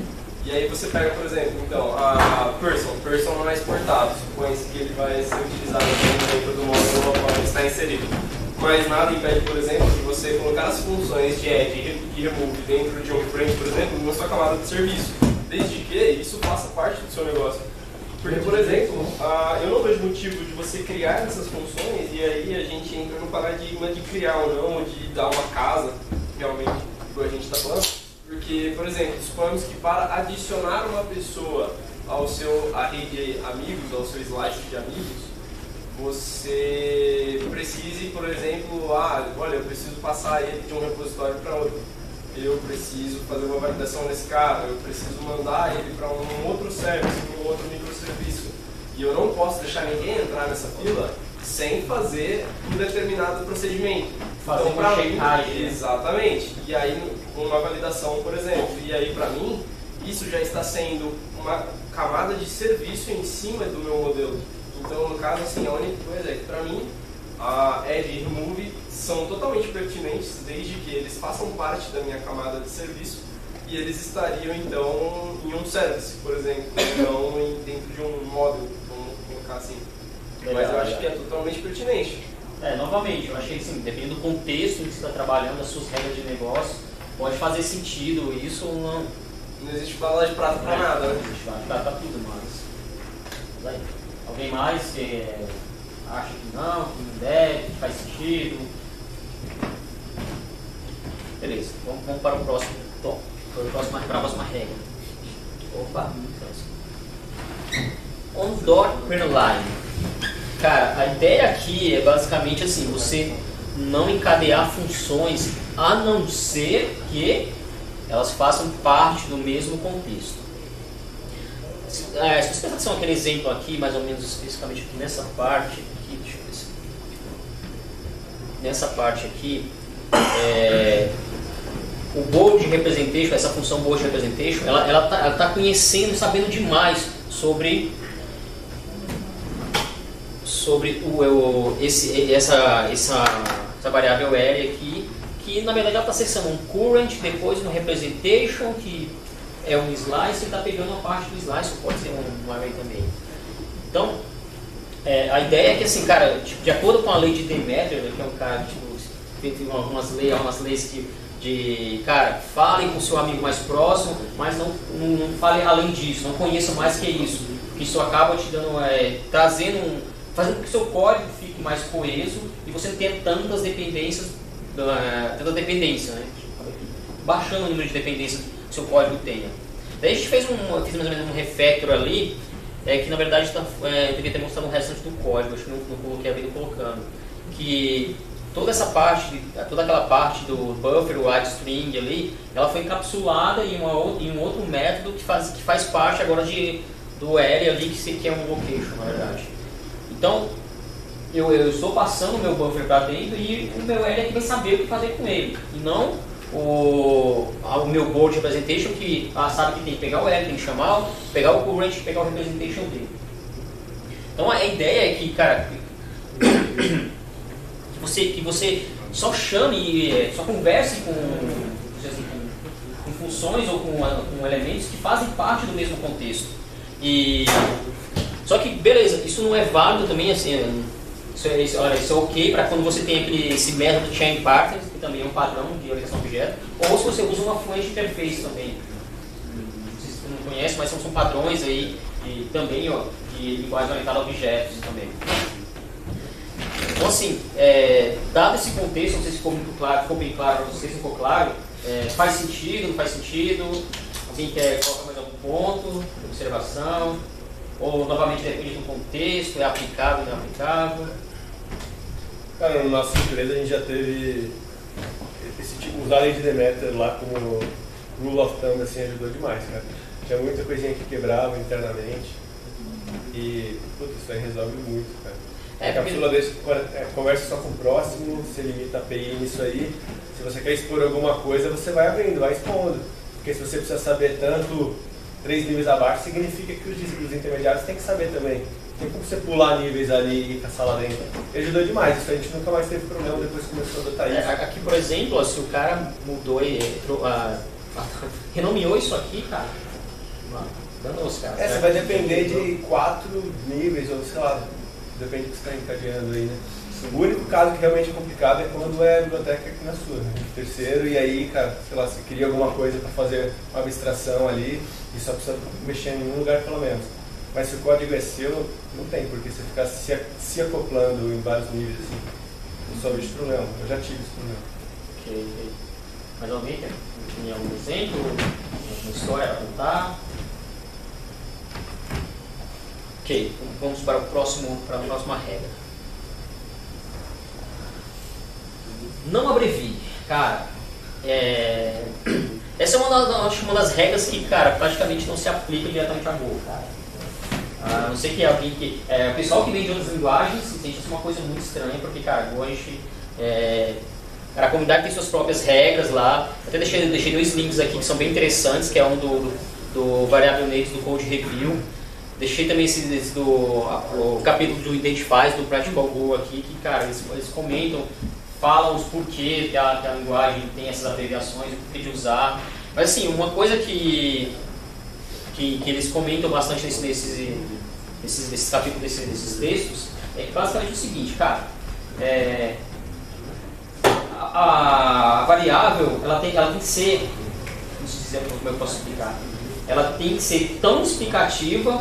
E aí você pega, por exemplo, então, a person. Person não é exportado, supõe-se que ele vai ser utilizado dentro do módulo no qual ele está inserido. Mas nada impede, por exemplo, de você colocar as funções de add e remove dentro de um frame, por exemplo, numa sua camada de serviço, desde que isso faça parte do seu negócio. Porque, por exemplo, uh, eu não vejo motivo de você criar essas funções e aí a gente entra no paradigma de criar ou não, ou de dar uma casa, realmente, igual a gente está falando. Porque, por exemplo, suponhamos que para adicionar uma pessoa ao seu array de amigos, ao seu slice de amigos, você precise, por exemplo, ah, olha, eu preciso passar ele de um repositório para outro. Eu preciso fazer uma validação nesse cara, eu preciso mandar ele para um outro service, para um outro microserviço. E eu não posso deixar ninguém entrar nessa fila sem fazer um determinado procedimento. Fazer então, uma mim, checagem. Exatamente. E aí, uma validação, por exemplo. E aí, para mim, isso já está sendo uma camada de serviço em cima do meu modelo. Então, no caso, assim, a única coisa é que, para mim, a add e remove são totalmente pertinentes, desde que eles façam parte da minha camada de serviço e eles estariam, então, em um service, por exemplo, não em, dentro de um módulo, vamos colocar assim. Legal, Mas eu acho legal. que é totalmente pertinente. É, novamente, eu achei que, assim, dependendo do contexto em que você está trabalhando, das suas regras de negócio, pode fazer sentido isso ou não. Não existe bala de prata pra nada, né? Não existe bala de prata pra tudo, mas... mas aí, alguém mais que acha que não, que não deve, que faz sentido? Beleza, vamos, vamos para o próximo tom, para, o próximo, para a próxima regra. Opa, on dot line. Cara, a ideia aqui é basicamente assim, você não encadear funções a não ser que elas façam parte do mesmo contexto. É, se você prestar atenção naquele exemplo aqui, mais ou menos especificamente aqui nessa parte aqui, deixa eu ver se... nessa parte aqui, é, o bold representation, essa função bold representation, ela ela tá, ela tá conhecendo, sabendo demais sobre sobre o, o esse essa essa essa variável L aqui, que na verdade ela está acessando um current, depois um representation que é um slice e está pegando uma parte do slice, ou pode ser um, um array também. Então, é, a ideia é que, assim, cara, tipo, de acordo com a lei de Demeter, que é um cara que tipo, tem algumas leis, algumas leis que, de, cara, fale com o seu amigo mais próximo, mas não, não, não fale além disso, não conheça mais que isso, porque isso acaba te dando, é, trazendo, um, fazendo com que o seu código fique mais coeso e você não tenha tantas dependências, uh, tanta dependência, né? Baixando o número de dependências que o seu código tenha. Daí a gente fez, um, fez mais ou menos um refactor ali, é, que na verdade tá, é, devia ter mostrado o restante do código, acho que não, não coloquei a vida colocando, que toda essa parte, toda aquela parte do buffer, o add string ali, ela foi encapsulada em, uma, em um outro método que faz, que faz parte agora de, do L ali, que, que é um location, na verdade. Então, eu, eu estou passando o meu buffer para dentro e o meu L é que vai saber o que fazer com ele, e não o, o meu board representation que ah, sabe que tem que pegar o L, tem que chamar, pegar o current e pegar o representation dele. Então a ideia é que, cara, que você, que você só chame, só converse com, assim, com, com funções ou com, com elementos que fazem parte do mesmo contexto. E, só que, beleza, isso não é válido também, assim, isso é, isso, olha, isso é ok para quando você tem aquele, esse método chain partners, que também é um padrão de orientação a objeto, ou se você usa uma fluent interface também. Não sei se você não conhece, mas são, são padrões aí e também ó, de linguagem orientada a objetos também. Então assim, é, dado esse contexto, não sei se ficou muito claro, ficou bem claro para vocês, se ficou claro, é, faz sentido, não faz sentido, alguém quer colocar mais algum ponto, observação, ou novamente depende do contexto, é aplicável, não é aplicável. Cara, na nossa empresa a gente já teve esse tipo, usar a lei de Demeter lá como rule of thumb, assim, ajudou demais, cara. Tinha muita coisinha que quebrava internamente e, putz, isso aí resolve muito, cara. É, a cápsula desse, conversa só com o próximo, você limita a A P I nisso aí. Se você quer expor alguma coisa, você vai abrindo, vai expondo. Porque se você precisa saber tanto três níveis abaixo, significa que os, os intermediários têm que saber também. Tem como você pular níveis ali e caçar lá dentro. E ajudou demais, isso a gente nunca mais teve problema depois que começou a adotar isso. É, aqui, por exemplo, se o cara mudou e entrou, ah, renomeou isso aqui, cara, Danoso, cara. É, você vai depender de quatro níveis, ou sei lá, depende do que você está encadeando aí, né? O único caso que realmente é complicado é quando é a biblioteca aqui na sua, né? Terceiro, e aí, cara, sei lá, você queria alguma coisa para fazer uma abstração ali e só precisa mexer em um lugar pelo menos. Mas se o código é seu, não tem porque você ficar se, se acoplando em vários níveis assim. Eu só vejo esse problema, eu já tive esse problema. Ok, ok. Mais alguém quer? Tem algum exemplo? Alguma história para contar? Ok, vamos para, o próximo, para a próxima regra. Não abrevie. Cara, é... essa é uma das, uma das regras que, cara, praticamente não se aplica diretamente a Go, cara. A não ser que alguém que... É, o pessoal que vem de outras linguagens sente isso uma coisa muito estranha, porque, cara, Go a gente... É, a comunidade tem suas próprias regras lá. Até deixei, deixei dois links aqui que são bem interessantes, que é um do, do, do Variable Native do Code Review. Deixei também esse, esse do o capítulo do Identifies, do Practical Go aqui, que, cara, eles, eles comentam, falam os porquês que a, que a linguagem tem essas abreviações, o porquê de usar. Mas, assim, uma coisa que, que, que eles comentam bastante nesse, nesses, nesses, nesses capítulos, desses, desses textos, é que basicamente o seguinte, cara, é, a, a variável, ela tem, ela tem que ser, não sei dizer como eu posso explicar, ela tem que ser tão explicativa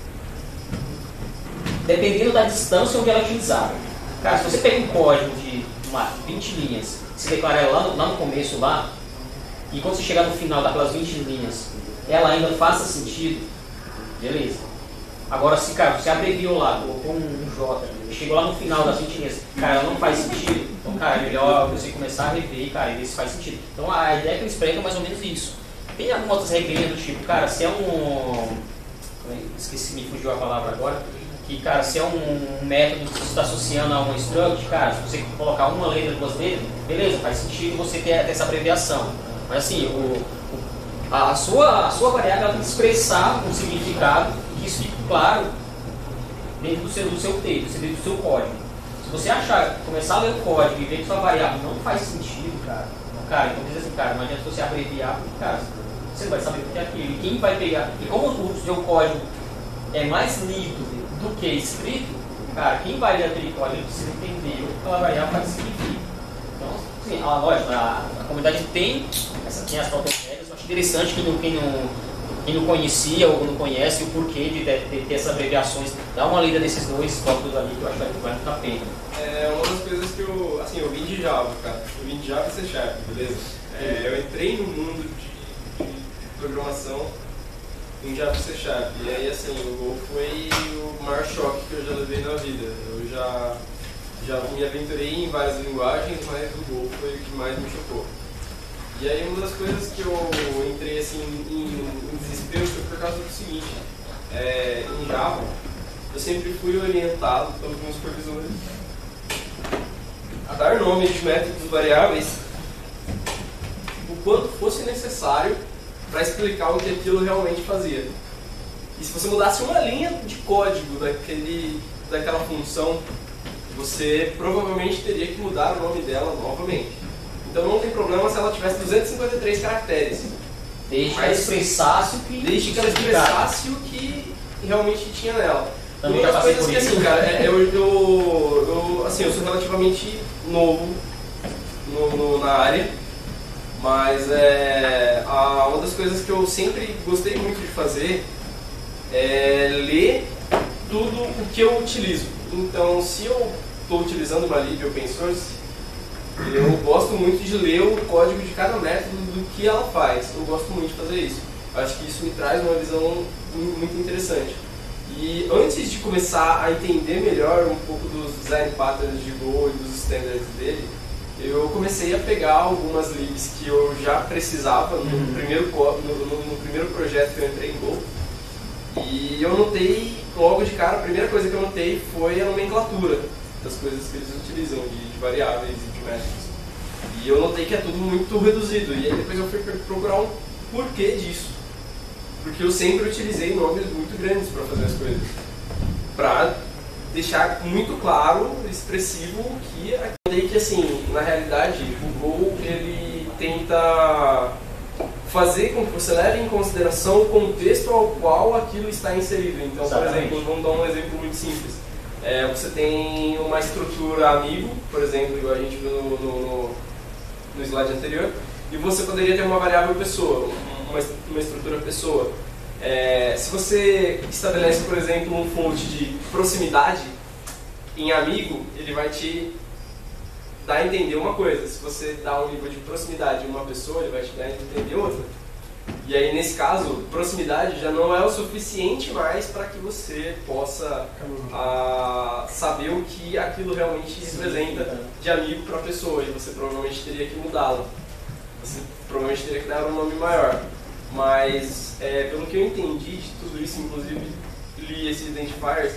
dependendo da distância onde ela é utilizada. Cara, se você pega um código de uma, vinte linhas, se declara ela lá no, lá no começo, lá, e quando você chegar no final daquelas vinte linhas, ela ainda faça sentido, beleza. Agora, se, cara, você abreviou lá, colocou um, um J, e chegou lá no final das vinte linhas, cara, ela não faz sentido, então, cara, é melhor você começar a rever, cara, e ver se faz sentido. Então, a ideia que eles pregam é mais ou menos isso. Tem algumas outras regrinhas do tipo, cara, se é um... esqueci, me fugiu a palavra agora. Que, cara, se é um método que você está associando a uma struct, cara, se você colocar uma letra, duas letras, beleza, faz sentido você ter, ter essa abreviação. Mas, assim, o, o, a, sua, a sua variável ela tem que expressar um significado e que isso fique claro dentro do seu, do seu texto, dentro do seu código. Se você achar, começar a ler o código e ver que sua variável não faz sentido, cara, cara, então diz assim, cara, não adianta você abreviar, porque, cara, você não vai saber o que é aquilo. E quem vai pegar, e como o seu código é mais lido do que escrito, cara, quem vai ler aquele código precisa entender o que aquela variável vai significar. Então, assim, a, lógico, a, a comunidade tem, essa, tem as próprias regras. Eu acho interessante quem não, quem, não, quem não conhecia ou não conhece o porquê de, de, de ter essas abreviações, dá uma lida desses dois tópicos ali que eu acho que vai, vai muito a pena. É uma das coisas que eu, assim, eu vim de Java, cara. Eu vim de Java e C Sharp, beleza? É, eu entrei no mundo de, de programação em Java e C Sharp. E aí, assim, o Go foi o maior choque que eu já levei na vida. Eu já, já me aventurei em várias linguagens, mas o Go foi o que mais me chocou. E aí, uma das coisas que eu entrei, assim, em, em desespero foi por causa do seguinte. É, em Java, eu sempre fui orientado pelos meus supervisores a dar nomes de métodos variáveis o quanto fosse necessário para explicar o que aquilo realmente fazia. E se você mudasse uma linha de código daquele, daquela função, você provavelmente teria que mudar o nome dela novamente. Então não tem problema se ela tivesse duzentos e cinquenta e três caracteres. Desde que ela expressasse o que... Desde que ela expressasse o que realmente tinha nela. Também Uma já das passei coisas por que, isso. assim, cara, é, eu, eu, eu, assim, eu sou relativamente novo no, no, na área. Mas é, a, uma das coisas que eu sempre gostei muito de fazer é ler tudo o que eu utilizo. Então, se eu estou utilizando uma lib open source, eu gosto muito de ler o código de cada método do que ela faz. Eu gosto muito de fazer isso. Acho que isso me traz uma visão muito interessante. E antes de começar a entender melhor um pouco dos design patterns de Go e dos standards dele, eu comecei a pegar algumas libs que eu já precisava no, uhum. primeiro, no, no, no primeiro projeto que eu entrei em Go. E eu notei, logo de cara, a primeira coisa que eu notei foi a nomenclatura das coisas que eles utilizam, de, de variáveis e de métodos. E eu notei que é tudo muito reduzido. E aí depois eu fui procurar um porquê disso. Porque eu sempre utilizei nomes muito grandes para fazer as coisas. Para deixar muito claro, expressivo, que eu notei que, assim, na realidade, o Go, ele tenta fazer com que você leve em consideração o contexto ao qual aquilo está inserido. Então, Exatamente. por exemplo, vamos dar um exemplo muito simples. É, você tem uma estrutura amigo, por exemplo, igual a gente viu no, no, no, no slide anterior, e você poderia ter uma variável pessoa, uma, uma estrutura pessoa. É, se você estabelece, por exemplo, um fonte de proximidade em amigo, ele vai te dar a entender uma coisa. Se você dá um nível de proximidade em uma pessoa, ele vai te dar a entender outra. E aí, nesse caso, proximidade já não é o suficiente mais para que você possa a, saber o que aquilo realmente representa de amigo para a pessoa. E você provavelmente teria que mudá-lo. Você provavelmente teria que dar um nome maior. Mas, é, pelo que eu entendi de tudo isso, inclusive li esses identifiers,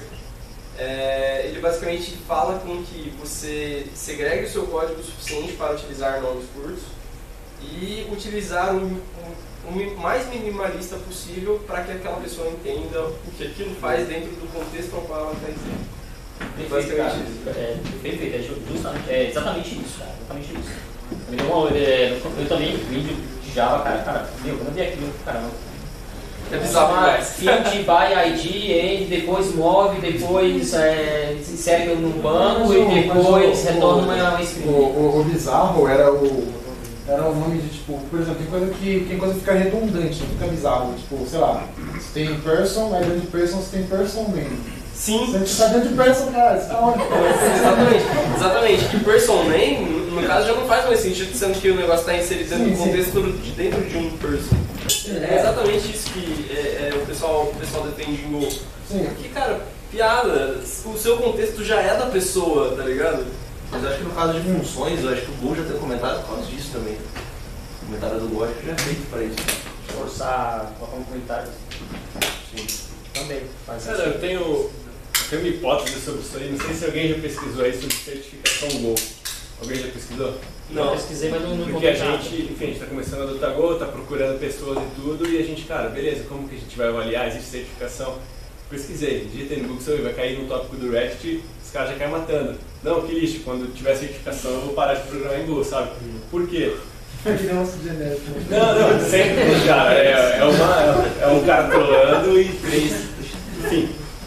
é, ele basicamente fala com que você segregue o seu código o suficiente para utilizar nomes curtos e utilizar um, um, o mais minimalista possível para que aquela pessoa entenda o que aquilo faz dentro do contexto ao qual ela está inserindo. Basicamente isso. É, perfeito, é, justamente, é exatamente isso, cara, exatamente isso. Eu, é, eu também vim de Java, cara, cara, meu, quando eu vi aquilo, caramba. É bizarro demais. Field by I D, end, depois move, depois é, se insere no banco Mas e o- depois mas o- retorna o- uma O, string. o, o bizarro era o, era o nome de, tipo, por exemplo, tem coisa que, tem coisa que fica redundante, fica bizarro. Tipo, sei lá, você tem person, aí dentro de person você tem person name. Sim. Você tá dentro de person, cara, você tá onde? Exatamente, exatamente. E person name, no caso, já não faz mais sentido, sendo que o negócio está inserido dentro Sim, do sim. contexto de dentro de um person. É exatamente isso que é, é, o, pessoal, o pessoal defende em Go. Sim. Porque, cara, piada, o seu contexto já é da pessoa, tá ligado? Mas acho que no caso de funções, eu acho que o Go já tem um comentário por causa disso também. O comentário do Go acho que já é feito para isso. Forçar, colocar um comentário. Sim. Também faz Cara, eu tenho, eu tenho uma hipótese sobre isso aí. Não sei se alguém já pesquisou aí sobre certificação Go. Alguém já pesquisou? Não, eu pesquisei, mas não, não Porque a encontrei nada. gente, enfim, a gente está começando a adotar Go, está procurando pessoas e tudo, e a gente, cara, beleza, como que a gente vai avaliar? Existe certificação? Pesquisei, digitei no Google, vai cair no tópico do React, os caras já caem matando. Não, que lixo, quando tiver certificação eu vou parar de programar em Go, sabe? Por quê? Aquele nosso genérico. Não, não, sempre, cara, é, é, uma, é um cara trolando e três, enfim.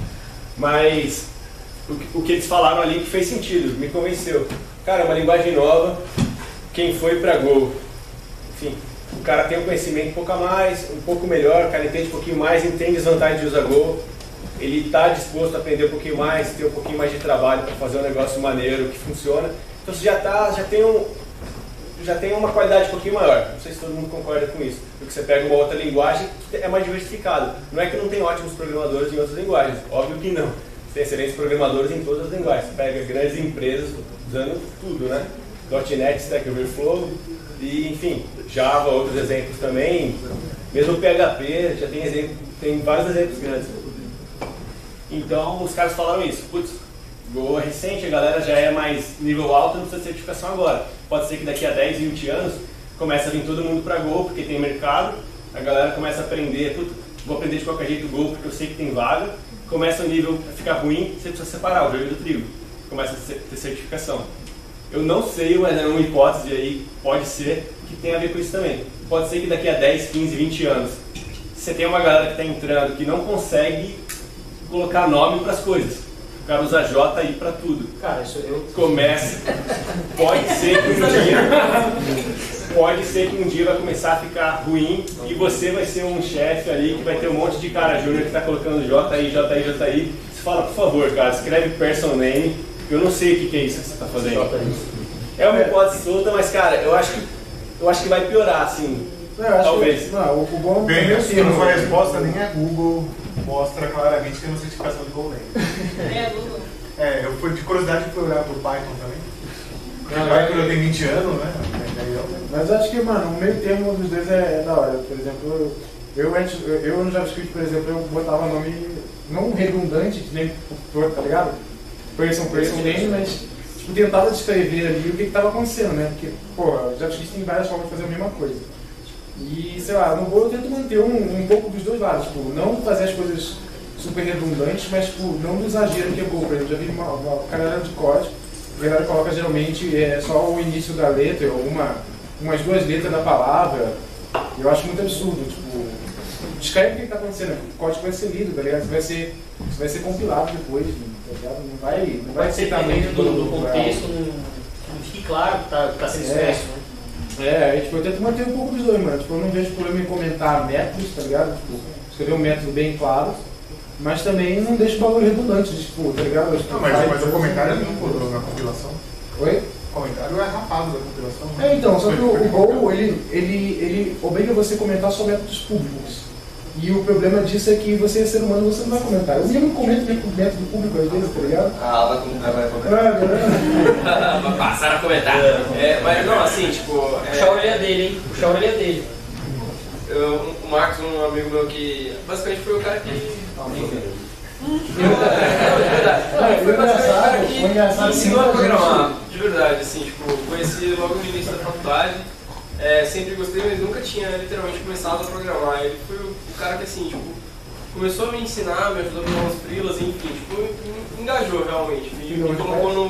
Mas o que, o que eles falaram ali que fez sentido, me convenceu. Cara, é uma linguagem nova, quem foi pra Go, enfim, o cara tem um conhecimento um pouco a mais, um pouco melhor, o cara entende um pouquinho mais, entende as vantagens de usar Go, ele está disposto a aprender um pouquinho mais, ter um pouquinho mais de trabalho para fazer um negócio maneiro, que funciona. Então você já, tá, já, tem um, já tem uma qualidade um pouquinho maior. Não sei se todo mundo concorda com isso. Porque você pega uma outra linguagem que é mais diversificado. Não é que não tem ótimos programadores em outras linguagens, óbvio que não. Você tem excelentes programadores em todas as linguagens. Você pega grandes empresas usando tudo, né? .NET, Stack Overflow, e enfim, Java, outros exemplos também. Mesmo P H P, já tem, exemplo, tem vários exemplos grandes. Então os caras falaram isso, putz, Go é recente, a galera já é mais nível alto, não precisa de certificação agora. Pode ser que daqui a dez, vinte anos comece a vir todo mundo para Go, porque tem mercado, a galera começa a aprender, putz, vou aprender de qualquer jeito Go porque eu sei que tem vaga, começa o nível a ficar ruim, você precisa separar o joio do trigo, começa a ter certificação. Eu não sei, mas é uma hipótese aí, pode ser que tenha a ver com isso também. Pode ser que daqui a dez, quinze, vinte anos você tem uma galera que está entrando que não consegue colocar nome para as coisas. O cara usa J aí para tudo. Cara, isso eu... Começa. Pode ser que um dia... Pode ser que um dia vai começar a ficar ruim e você vai ser um chefe ali que vai ter um monte de cara júnior que está colocando J aí, J aí, J aí. Você fala, por favor, cara, escreve person name. Eu não sei o que, que é isso que você está fazendo. É uma hipótese solta, mas cara, eu acho que, eu acho que vai piorar, assim. Não, eu acho Talvez. Que, não, o bom Bem, é a sua resposta nem é Google, mostra claramente que tem uma certificação de Golang. É, Google. É, eu fui de curiosidade fui olhar pro Python também. Não, O Python já tem vinte anos, né? Mas eu acho que, mano, o meio termo dos dois é, é da hora. Por exemplo, eu, eu, eu no JavaScript, por exemplo, eu botava nome não redundante, que nem tá ligado? Person, person name, mas tipo, tentava descrever ali o que estava acontecendo, né? Porque, pô, o JavaScript tem várias formas de fazer a mesma coisa. E, sei lá, no Go eu tento manter um, um pouco dos dois lados, tipo, não fazer as coisas super redundantes, mas tipo, não do exagero que é Go. Por exemplo, já vi uma, uma galera de código, a galera coloca geralmente é, só o início da letra, ou uma, umas duas letras da palavra, Eu acho muito absurdo, tipo, descreve o que está acontecendo, o código vai ser lido, tá ligado? Isso vai ser, isso vai ser compilado depois, tá ligado? Não vai, não vai ser dependendo do, do contexto, não, não fique claro que está tá sendo expresso, né? É, tipo, eu tento manter um pouco dos dois, mano. Tipo, eu não vejo problema em comentar métodos, tá ligado? Tipo, escrever um método bem claro, mas também não deixo o bagulho redundante, tipo, tá ligado? Tipo, Não, mas, mas o comentário é limpo na compilação. Oi? O comentário é rapado da compilação. É, então, só que o, o Go, ele, ele, ele obriga você a comentar só métodos públicos. E o problema disso é que você é ser humano, você não vai comentar. Eu mesmo comento método público às vezes, tá ligado? Ah, vai comentar, vai comentar. É, Vai passar a comentar. É, mas não, assim, tipo. Puxar a orelha dele, hein? Puxar a orelha dele. Eu, o Marcos, um amigo meu que basicamente foi o cara que. é verdade. Foi basicamente o cara que Foi engraçado, ensinou a sim, programar, de verdade, assim, tipo, conheci logo no início da faculdade, é, sempre gostei, mas nunca tinha literalmente começado a programar. Ele foi o, o cara que, assim, tipo, começou a me ensinar, me ajudou a fazer umas frilas, enfim, tipo, me engajou realmente, me, me colocou no...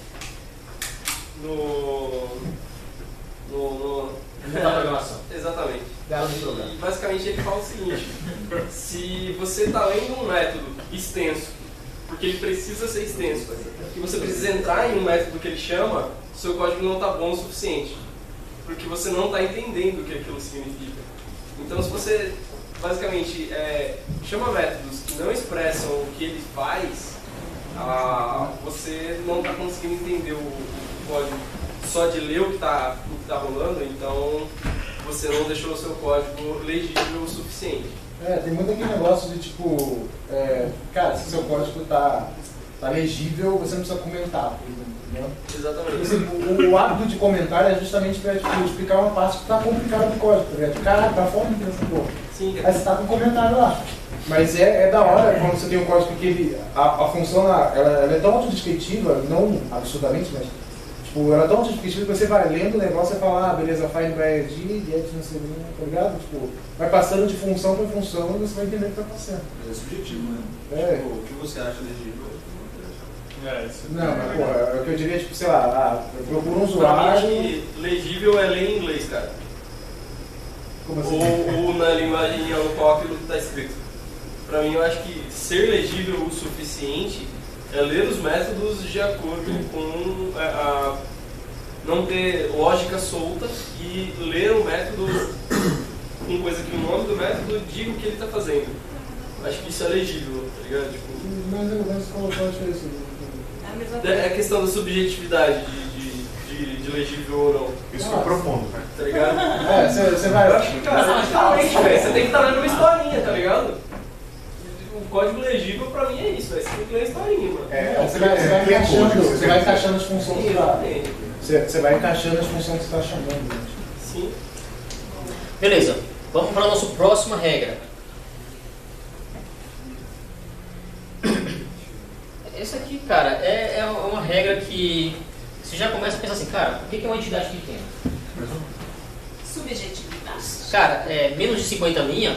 no... no... no Da programação. Exatamente. Galo de programa. E basicamente ele fala o seguinte: se você está lendo um método extenso, porque ele precisa ser extenso, e você precisa entrar em um método que ele chama, seu código não está bom o suficiente, porque você não está entendendo o que aquilo significa. Então, se você basicamente é, chama métodos que não expressam o que ele faz, ah, você não está conseguindo entender o, o código só de ler o que está tá rolando, então você não deixou o seu código legível o suficiente. É, tem muito aquele negócio de tipo, é, cara, se seu código tá, tá legível, você não precisa comentar, por exemplo, entendeu? Exatamente. Assim, o, o hábito de comentar é justamente para tipo, explicar uma parte que tá complicada do código, tá ligado? Caraca, tá fome dessa porra. Sim, Aí você tá com um comentário lá. Mas é, é da hora quando você tem um código que ele, a, a função ela, ela é tão autodescritiva, não absurdamente, mas tipo, ela é tão autodescritiva que você vai lendo o negócio e fala, ah, beleza, find by I D, get não sei o que, tá ligado? Tipo, vai passando de função para função e você vai entender o que tá passando. É subjetivo, né? É. Tipo, o que você acha legível? É, isso. Não, mas porra, é o que eu diria, tipo, sei lá, ah, eu procuro um Pra mim, usuário. que legível é ler em inglês, cara. Como assim? Ou, ou na linguagem no qual aquilo está escrito. Pra mim, eu acho que ser legível o suficiente é ler os métodos de acordo com a, a não ter lógica solta e ler o método com coisa que o nome do método diga o que ele está fazendo. Acho que isso é legível, tá ligado? Tipo, Mas eu não sei qual é a diferença. É a mesma é coisa. a questão da subjetividade de, de, de, de legível ou não, Isso que eu propondo, né? tá ligado? É, você, você vai. Eu acho que, cara, justamente, velho, você tem que estar lendo uma historinha, tá ligado? O código legível pra mim é isso, velho. Você tem que ler a historinha, mano. É, você vai, você vai encaixando, você vai encaixando as funções que tá. Exatamente. Você, você vai encaixando as funções que você está chamando. Gente. Sim. Beleza, vamos para a nossa próxima regra. Essa aqui, cara, é, é uma regra que você já começa a pensar assim, cara, o que é uma entidade pequena? Subjetividade. Cara, é, menos de cinquenta linhas,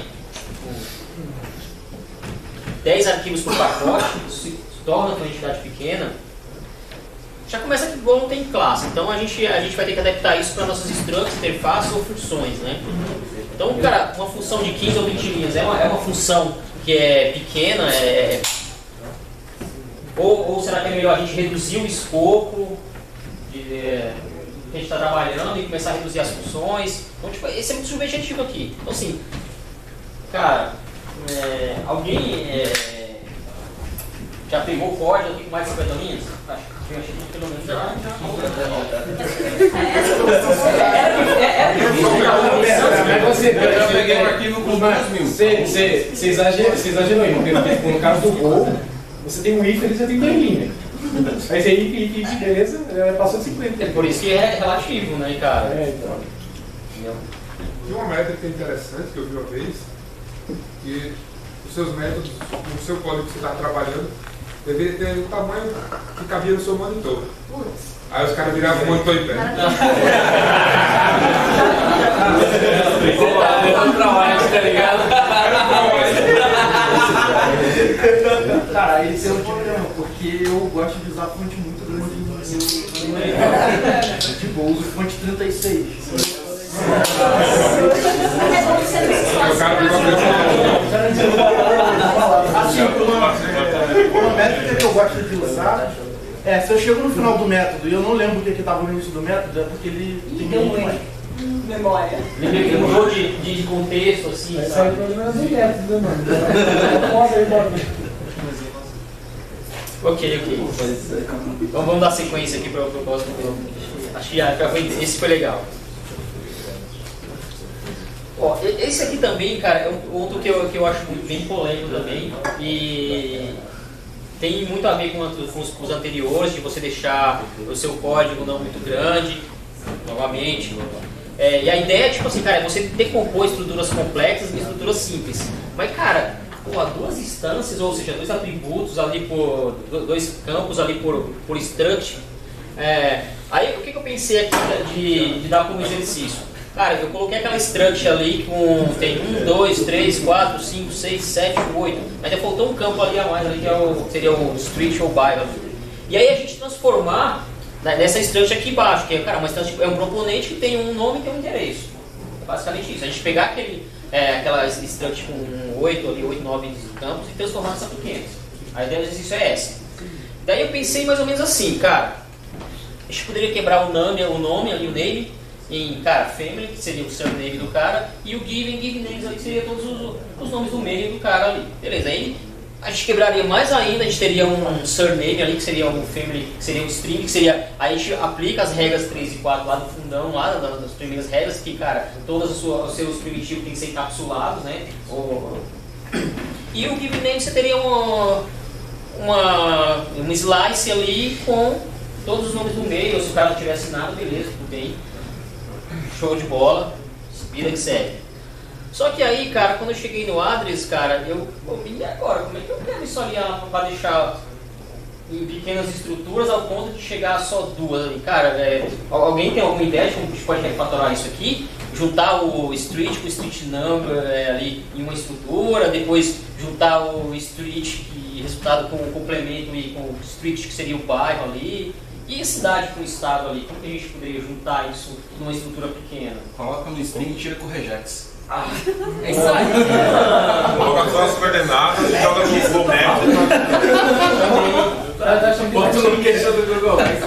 dez arquivos por pacote, se torna uma entidade pequena. Já começa que Go não tem classe, então a gente, a gente vai ter que adaptar isso para nossas structs, interfaces ou funções, né? Então, cara, uma função de quinze ou vinte linhas é uma, é uma função que é pequena, é... Ou, ou será que é melhor a gente reduzir o escopo de, é, que a gente está trabalhando e começar a reduzir as funções? Então, tipo, esse é muito subjetivo aqui. Então, assim, cara, é, alguém é, já pegou o código aqui com mais de cinquenta linhas? Acho que eu achei que pelo menos já. Mas você, Eu peguei um arquivo com duas mil. Você, você, você exagerou, você exagerou aí, porque tipo, no caso do Go, você tem um if, ele já tem dois linhas. Aí você if, if, if, beleza, passou de cinquenta. É por isso que é relativo, né, cara? É, então. Entendeu? Tem uma métrica interessante que eu vi uma vez, que os seus métodos, o seu código que você está trabalhando, deveria ter o tamanho que cabia no seu monitor. Aí os caras viravam o monitor em pé. Tá ligado? Cara, esse é um problema, porque eu gosto de usar fonte muito grande no meu. Tipo, eu uso fonte trinta e seis. o cara pegou a Assim, uma métrica que eu gosto de usar é, se eu chego no final do método e eu não lembro o que estava no início do método, é porque ele tem Então, muito mais. memória. Ele mudou de, de contexto, assim, Esse aí sabe? o problema é do método, né, mano? Foda aí, bora. Ok, ok. Então vamos dar sequência aqui para o próximo. Acho que já foi, esse foi legal. Ó, esse aqui também, cara, é um outro que eu, que eu acho muito, bem polêmico também. E tem muito a ver com, com, os, com os anteriores, de você deixar o seu código não muito grande, novamente. É, e a ideia é, tipo assim, cara, é você decompor estruturas complexas em estruturas simples. Mas, cara, pô, duas instâncias, ou seja, dois atributos ali por, dois campos ali por, por struct. É, aí o que, que eu pensei aqui de, de dar como exercício? Cara, eu coloquei aquela struct ali com, tem um, dois, três, quatro, cinco, seis, sete, oito. Ainda faltou um campo ali a mais, ali, que é o, seria o street ou by. E aí a gente transformar nessa struct aqui embaixo, que é, cara, uma struct é um proponente que tem um nome e tem um endereço. É basicamente isso. A gente pegar aquele, é, aquela struct com oito, ali, oito, nove campos e transformar nessa pequena. A ideia do exercício é essa. Daí eu pensei mais ou menos assim, cara, a gente poderia quebrar o nome, o nome ali, o name, em, cara, family, que seria o surname do cara, e o given, given names ali, que seria todos os, os nomes do meio do cara ali. Beleza, aí a gente quebraria mais ainda, a gente teria um surname ali, que seria um family, que seria um string, que seria, aí a gente aplica as regras três e quatro lá do fundão, lá das, das primeiras regras, que, cara, todos os, os seus primitivos têm que ser encapsulados, né? O, e o given name você teria uma, uma, uma slice ali com todos os nomes do meio, ou se o cara não tivesse nada, beleza, tudo bem. Show de bola, vida que segue. Só que aí, cara, quando eu cheguei no address, cara, eu, pô, e agora? Como é que eu quero isso ali para deixar em pequenas estruturas ao ponto de chegar a só duas ali? Cara, é, alguém tem alguma ideia de como a gente pode refatorar isso aqui? Juntar o street com o street number é, ali em uma estrutura, depois juntar o street, que resultado com o complemento e com o street, que seria o bairro ali. E a cidade com o estado ali, como que a gente poderia juntar isso numa estrutura pequena? Coloca no string e tira com regex. Ah, é isso aí. Coloca só as coordenadas e joga no Google Maps. Bota o nome que achou do Google Maps.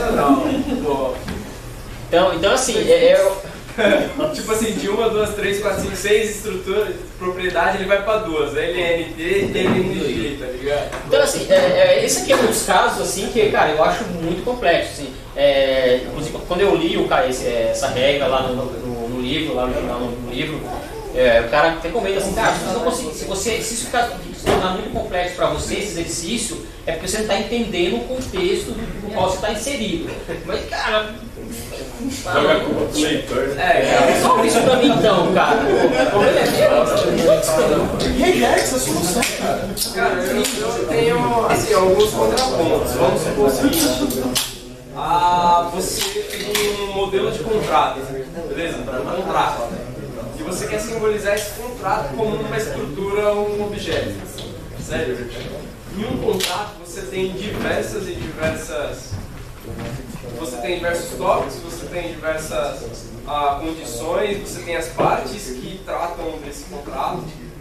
Então, então assim, é, é, tipo assim, de uma, duas, três, quatro, cinco, seis estruturas, propriedade, ele vai pra duas. L N T e T N G, tá ligado? Então assim, é, é, esse aqui é um dos casos assim que, cara, eu acho muito complexo. Assim. É, inclusive, quando eu li o, cara, esse, essa regra lá no, no, no livro, lá no, no, no livro, é, o cara até comenta assim, cara, se você, não conseguir, se, você, se isso ficar, se tornar muito complexo para você, esse exercício, é porque você não está entendendo o contexto no qual você está inserido. Mas, cara... Joga com o leitor, né? É, cara, resolve isso pra mim então, cara. O problema é meu. Regex a solução, cara. Cara, eu, eu tenho assim, alguns contrapontos. Vamos supor o seguinte. Ah, você tem um modelo de contrato, beleza? Um contrato. E você quer simbolizar esse contrato como uma estrutura ou um objeto. Sério? Em um contrato você tem diversas e diversas... Você tem diversos tópicos, você tem diversas ah, condições, você tem as partes que tratam desse contrato.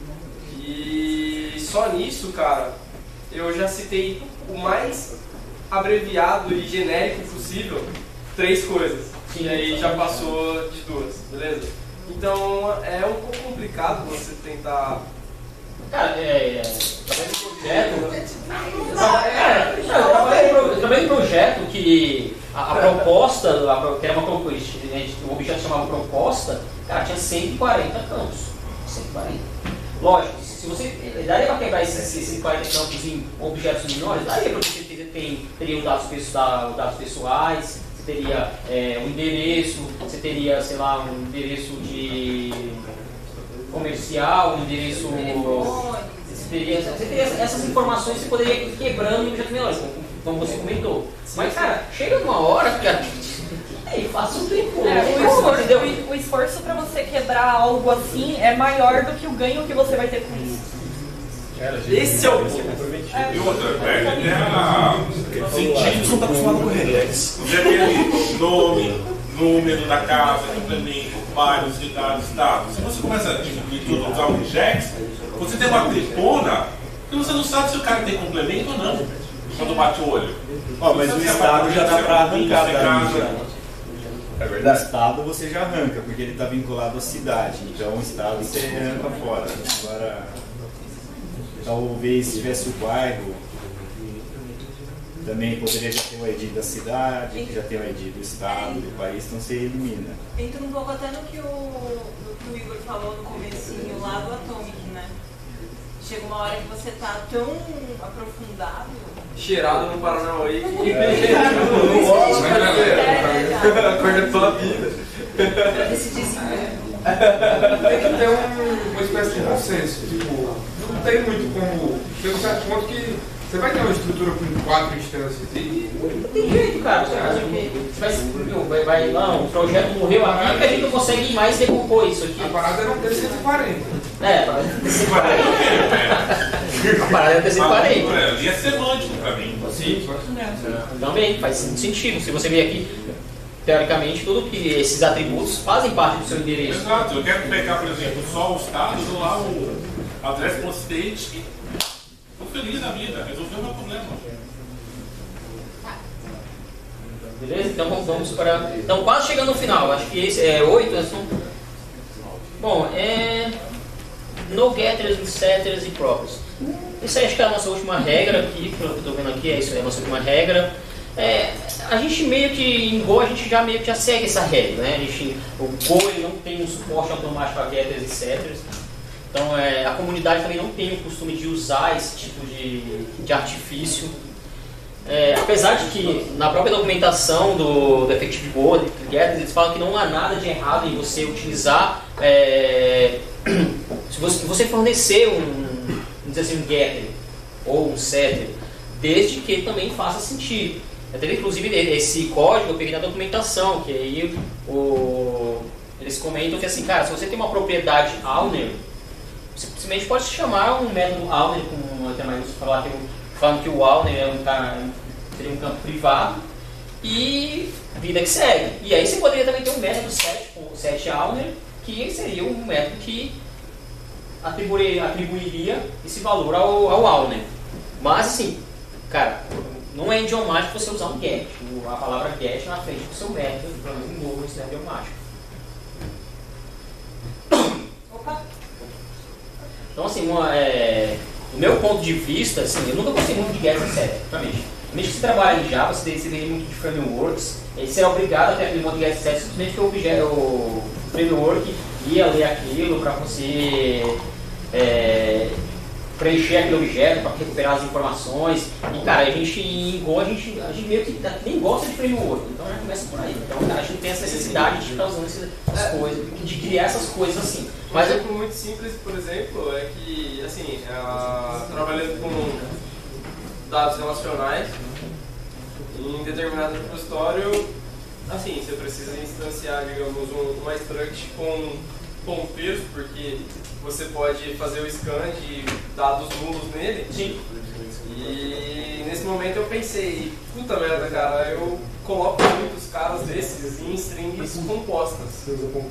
E só nisso, cara, eu já citei o mais abreviado e genérico possível, três coisas. E aí já passou de duas, beleza? Então é um pouco complicado você tentar... Cara, é... Projeto... Cara, eu trabalhei em trabalhei em projeto que a, a proposta, a, que era uma proposta, o objeto chamava proposta, cara, tinha cento e quarenta campos. cento e quarenta. Lógico, se você... Daria para quebrar esses cento e quarenta campos em objetos menores? Daria para você ter, tem, teria os dados, os dados pessoais, você teria é, um endereço, você teria, sei lá, um endereço de comercial, um endereço... Você teria, você teria essas informações, você poderia ir quebrando em objetos menores, como você comentou. Mas, cara, chega numa hora, cara, aí faça um tempo. É, o, esforço, o esforço para você quebrar algo assim é maior do que o ganho que você vai ter com isso. Esse é o ponto. E outra, perde até a sentido. Não tá acostumado com regex. Aquele nome, número da casa, complemento, bairro, cidade, estado. Se você começa a distribuir tudo, usar um regex, você tem uma tripona e você não sabe se o cara tem complemento ou não, quando bate o olho. Ó, mas o estado já dá para arrancar daí já. É verdade. O estado você já arranca, porque ele está vinculado à cidade. Então o estado você arranca fora. Agora, talvez se tivesse o bairro, também poderia já ter o I D da cidade, que já tem o I D do estado, do país, então você elimina. Entra um pouco até no que o, no que o Igor falou no comecinho lá do Atomic, né? Chega uma hora que você tá tão aprofundado. Cheirado no Paranauê que acorda toda a vida. Pra decidir se tem que ter um, uma espécie de consenso. Tipo, não tem muito como. Tem um certo ponto que você vai ter uma estrutura com quatro instâncias e. Não tem jeito, cara. Você vai, vai, vai, não, o projeto morreu aqui que a gente não consegue mais decompor isso aqui. A parada é não ter cento e quarenta. É, a parada é ter cento e quarenta. A parada é ter cento e quarenta. Ia ser semântico pra mim. Sim. Também, faz sentido. Se você ver aqui, teoricamente, tudo que esses atributos fazem parte do seu endereço. Exato. Eu quero pegar, por exemplo, só o estado, dou lá o address.state. Estou feliz na vida, resolveu o meu problema. Beleza? Então vamos, vamos para. Então, quase chegando no final. Acho que esse é oito. São... Bom, é. No getters, setters e props. Isso aí acho que é a nossa última regra aqui, pelo que eu estou vendo aqui, é isso aí, a nossa última regra. É, a gente meio que, em Go, a gente já meio que já segue essa regra, né? A gente, o Go ele não tem um suporte automático a getters e setters. Então é, a comunidade também não tem o costume de usar esse tipo de, de artifício. É, apesar de que na própria documentação do, do Effective Go, do Getters, eles falam que não há nada de errado em você utilizar, é, se você, você fornecer um, vamos dizer assim, um getter ou um setter, desde que também faça sentido. Até, inclusive esse código eu peguei na documentação, que aí o, eles comentam que assim, cara, se você tem uma propriedade owner, você simplesmente pode chamar um método owner, como até mais falar que falando que o owner é um, seria um campo privado e vida que segue. E aí você poderia também ter um método set, set owner, que seria um método que atribuiria, atribuiria esse valor ao, ao owner. Mas assim, cara, não é idiomático você usar um get, a palavra get na frente do seu método, pelo menos em Go, isso não é idiomático. Opa! Então assim, uma, é, do meu ponto de vista, assim, eu nunca gostei muito de get e set, realmente. Mesmo que você trabalhe em Java, você depende muito de frameworks, aí você é obrigado a ter aquele modo de get e set simplesmente porque o, objeto, o framework ia ler aquilo para você é, preencher aquele objeto, para recuperar as informações. E cara, a gente em Go, a gente, a gente meio que nem gosta de framework, então já começa por aí. Então cara, a gente não tem essa necessidade de ficar usando essas coisas, de criar essas coisas assim. Mas um exemplo muito simples, por exemplo, é que, assim, a, trabalhando com dados relacionais em determinado repositório, assim, você precisa instanciar, digamos, um, uma struct com ponteiros, porque você pode fazer o scan de dados nulos nele. Sim. E nesse momento eu pensei, puta merda, cara, eu coloco muitos caras desses em strings compostas.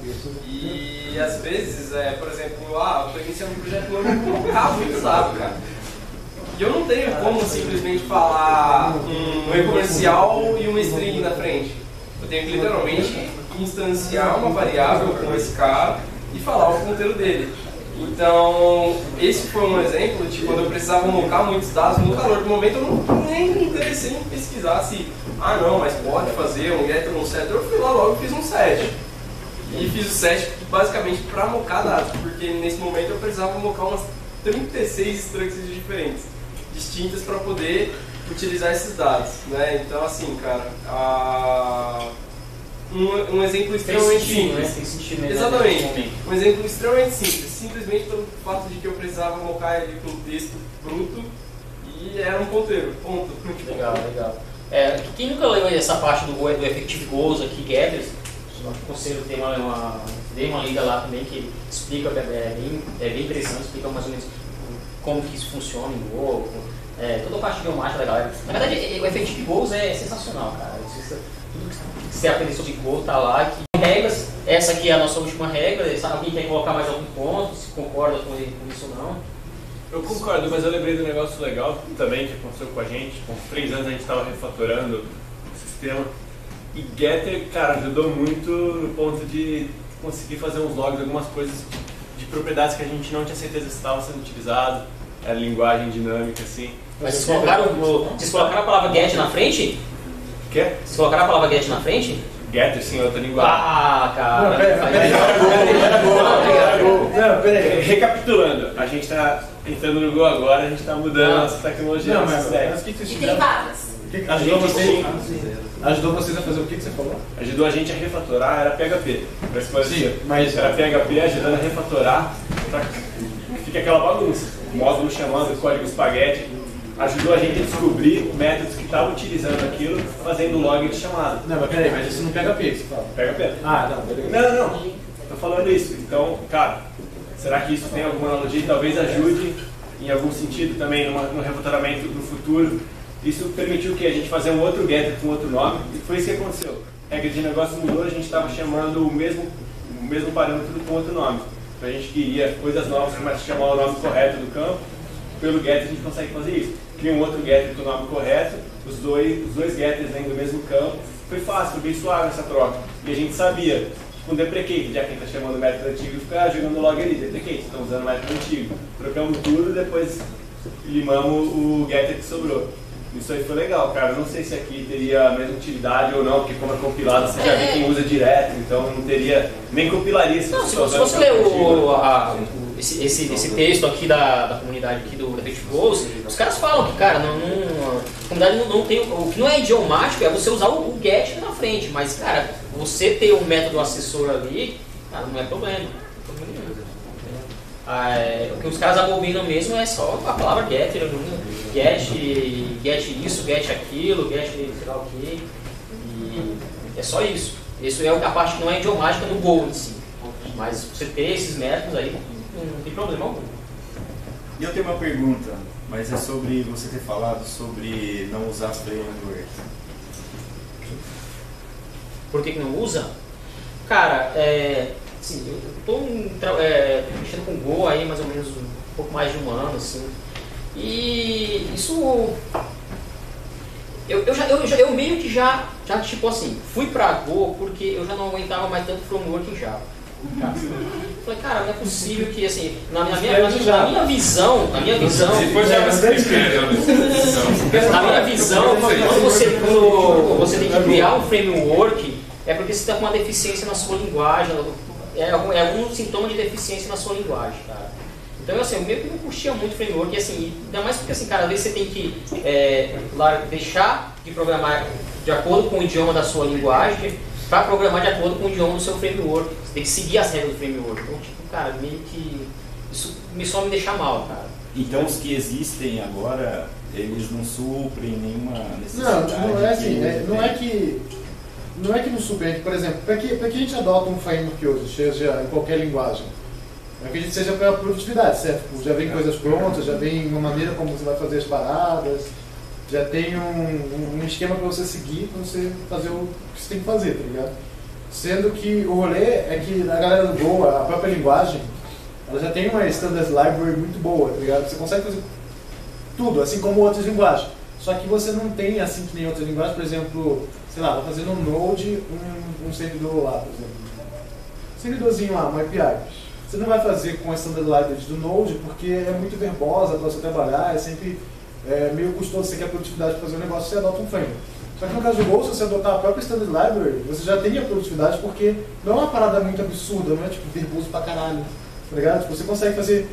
E às vezes, é, por exemplo, ah, eu tô iniciando um projeto novo e colocar muito dado, cara. E eu não tenho como simplesmente falar um comercial e uma string na frente. Eu tenho que literalmente instanciar uma variável com esse cara e falar o ponteiro dele. Então, esse foi um exemplo de quando eu precisava alocar muitos dados no calor do momento, eu não nem me interessei em pesquisar se, ah não, mas pode fazer um getter ou um setter. Eu fui lá logo e fiz um set. E fiz o set basicamente para alocar dados, porque nesse momento eu precisava alocar umas trinta e seis structures diferentes, distintas para poder utilizar esses dados, né? Então assim, cara, a... um, um exemplo extremamente sentido, simples. Né? Tem sentido mesmo. Exatamente. Um exemplo extremamente simples, simplesmente pelo fato de que eu precisava alocar ele com texto bruto e era um ponteiro, ponto. Legal, legal. É, quem nunca leu essa parte do, do Effective Goals aqui, Getters, eu aconselho ter uma, uma, dei uma lida lá também que explica, é bem, é bem interessante, explica mais ou menos como que isso funciona em Go, é, toda a parte biomática da galera. Na verdade, o Effective Goals é sensacional, cara. tudo que você aprender sobre Go tá lá. Que regras, essa aqui é a nossa última regra, alguém quer colocar mais algum ponto, se concorda com, com isso ou não? Eu concordo, mas eu lembrei do negócio legal também que aconteceu com a gente. Com três anos a gente estava refatorando o sistema. E Getter, cara, ajudou muito no ponto de conseguir fazer uns logs, algumas coisas de propriedades que a gente não tinha certeza se estava sendo utilizado. Era linguagem dinâmica, assim. Mas vocês colocaram, vocês colocaram a palavra get na frente? Quê? Vocês colocaram a palavra get na frente? Getter, sim, outra linguagem. Ah, cara. Não, peraí, peraí. Não, peraí. Recapitulando, a gente está entrando no Go agora, a gente está mudando a nossa tecnologia. Não, mas, mas o que vocês E tem vagas. Ajudou vocês, ajudou vocês a fazer o que, que você falou? Ajudou a gente a refatorar, era P H P. Sim, mas era P H P ajudando a refatorar para que fique aquela bagunça. Módulo chamando código espaguete. Ajudou a gente a descobrir métodos que estavam utilizando aquilo, fazendo log de chamada. Não, mas peraí, mas isso não P H P que você fala? P H P. Ah, não, beleza. Não, não, tô falando isso. Então, cara, será que isso tem alguma analogia e talvez ajude em algum sentido também numa, no refatoramento do futuro? Isso permitiu que a gente fazer um outro getter com outro nome e foi isso que aconteceu. A regra de negócio mudou, a gente estava chamando o mesmo, o mesmo parâmetro com outro nome. Então a gente queria coisas novas, começa a chamar o nome correto do campo. Pelo getter a gente consegue fazer isso. Cria um outro getter com o nome correto, os dois, os dois getters dentro do mesmo campo. Foi fácil, foi bem suave essa troca. E a gente sabia, com deprecate, já que a gente está chamando o método antigo, ficar jogando log ali, deprecate, estamos usando o método antigo. Trocamos tudo, depois limamos o getter que sobrou. Isso aí foi legal, cara. Eu não sei se aqui teria a mesma utilidade ou não, porque como é compilado, você já vê quem usa direto, então não teria, nem compilaria se Não, se você fosse ler o, a, esse, esse, esse texto aqui da, da comunidade aqui do Effective Goals, os caras falam que, cara, não, não, a comunidade não, não tem, o que não é idiomático é você usar o, o get na frente, mas, cara, você ter um método assessor ali, cara, não é problema. Não é problema nenhum. Ah, é, o que os caras abobinam mesmo é só a palavra get, get, get isso, get aquilo, get sei lá o que, e é só isso. Isso é a parte que não é idiomática no Go em si, mas você ter esses métodos aí não tem problema algum. E eu tenho uma pergunta, mas é sobre você ter falado sobre não usar framework. Por que que não usa? Cara, é... Sim, eu estou é, mexendo com Go aí mais ou menos um pouco mais de um ano, assim. E isso... Eu, eu, já, eu, já, eu meio que já, já, tipo assim, fui pra Go porque eu já não aguentava mais tanto framework em Java. Falei, cara, não é possível que, assim, na minha, minha, na minha, na minha visão, na minha visão... Se for JavaScript, Na minha visão, quando você, quando você tem que criar um framework, é porque você está com uma deficiência na sua linguagem, é algum, é algum sintoma de deficiência na sua linguagem, cara. Então, assim, eu meio que não curtia muito framework, e assim, ainda mais porque, assim, cara, às vezes você tem que é, lá, deixar de programar de acordo com o idioma da sua linguagem para programar de acordo com o idioma do seu framework. Você tem que seguir as regras do framework. Então, tipo, cara, meio que isso me só me deixa mal, cara. Então, os que existem agora, eles não suprem nenhuma necessidade? Não, não é assim, é, não é que... Não é que não suprem, por exemplo, para que, para que a gente adota um framework hoje, seja em qualquer linguagem? É que a gente seja para produtividade, certo? Já vem coisas prontas, já vem uma maneira como você vai fazer as paradas, já tem um, um esquema para você seguir, para você fazer o que você tem que fazer, tá ligado? Sendo que o rolê é que a galera do Go, a própria linguagem, ela já tem uma standard library muito boa, tá ligado? Você consegue fazer tudo, assim como outras linguagens. Só que você não tem, assim que nem outras linguagens, por exemplo, sei lá, vou fazer no Node um, um servidor lá, por exemplo. Um servidorzinho lá, um A P I. Você não vai fazer com a standard library do Node porque é muito verbosa para você trabalhar, é sempre é, meio custoso, você quer produtividade para fazer um negócio, você adota um framework. Só que no caso do Go, se você adotar a própria standard library, você já tem a produtividade porque não é uma parada muito absurda, não é tipo verboso pra caralho, tá ligado? Tipo, você consegue fazer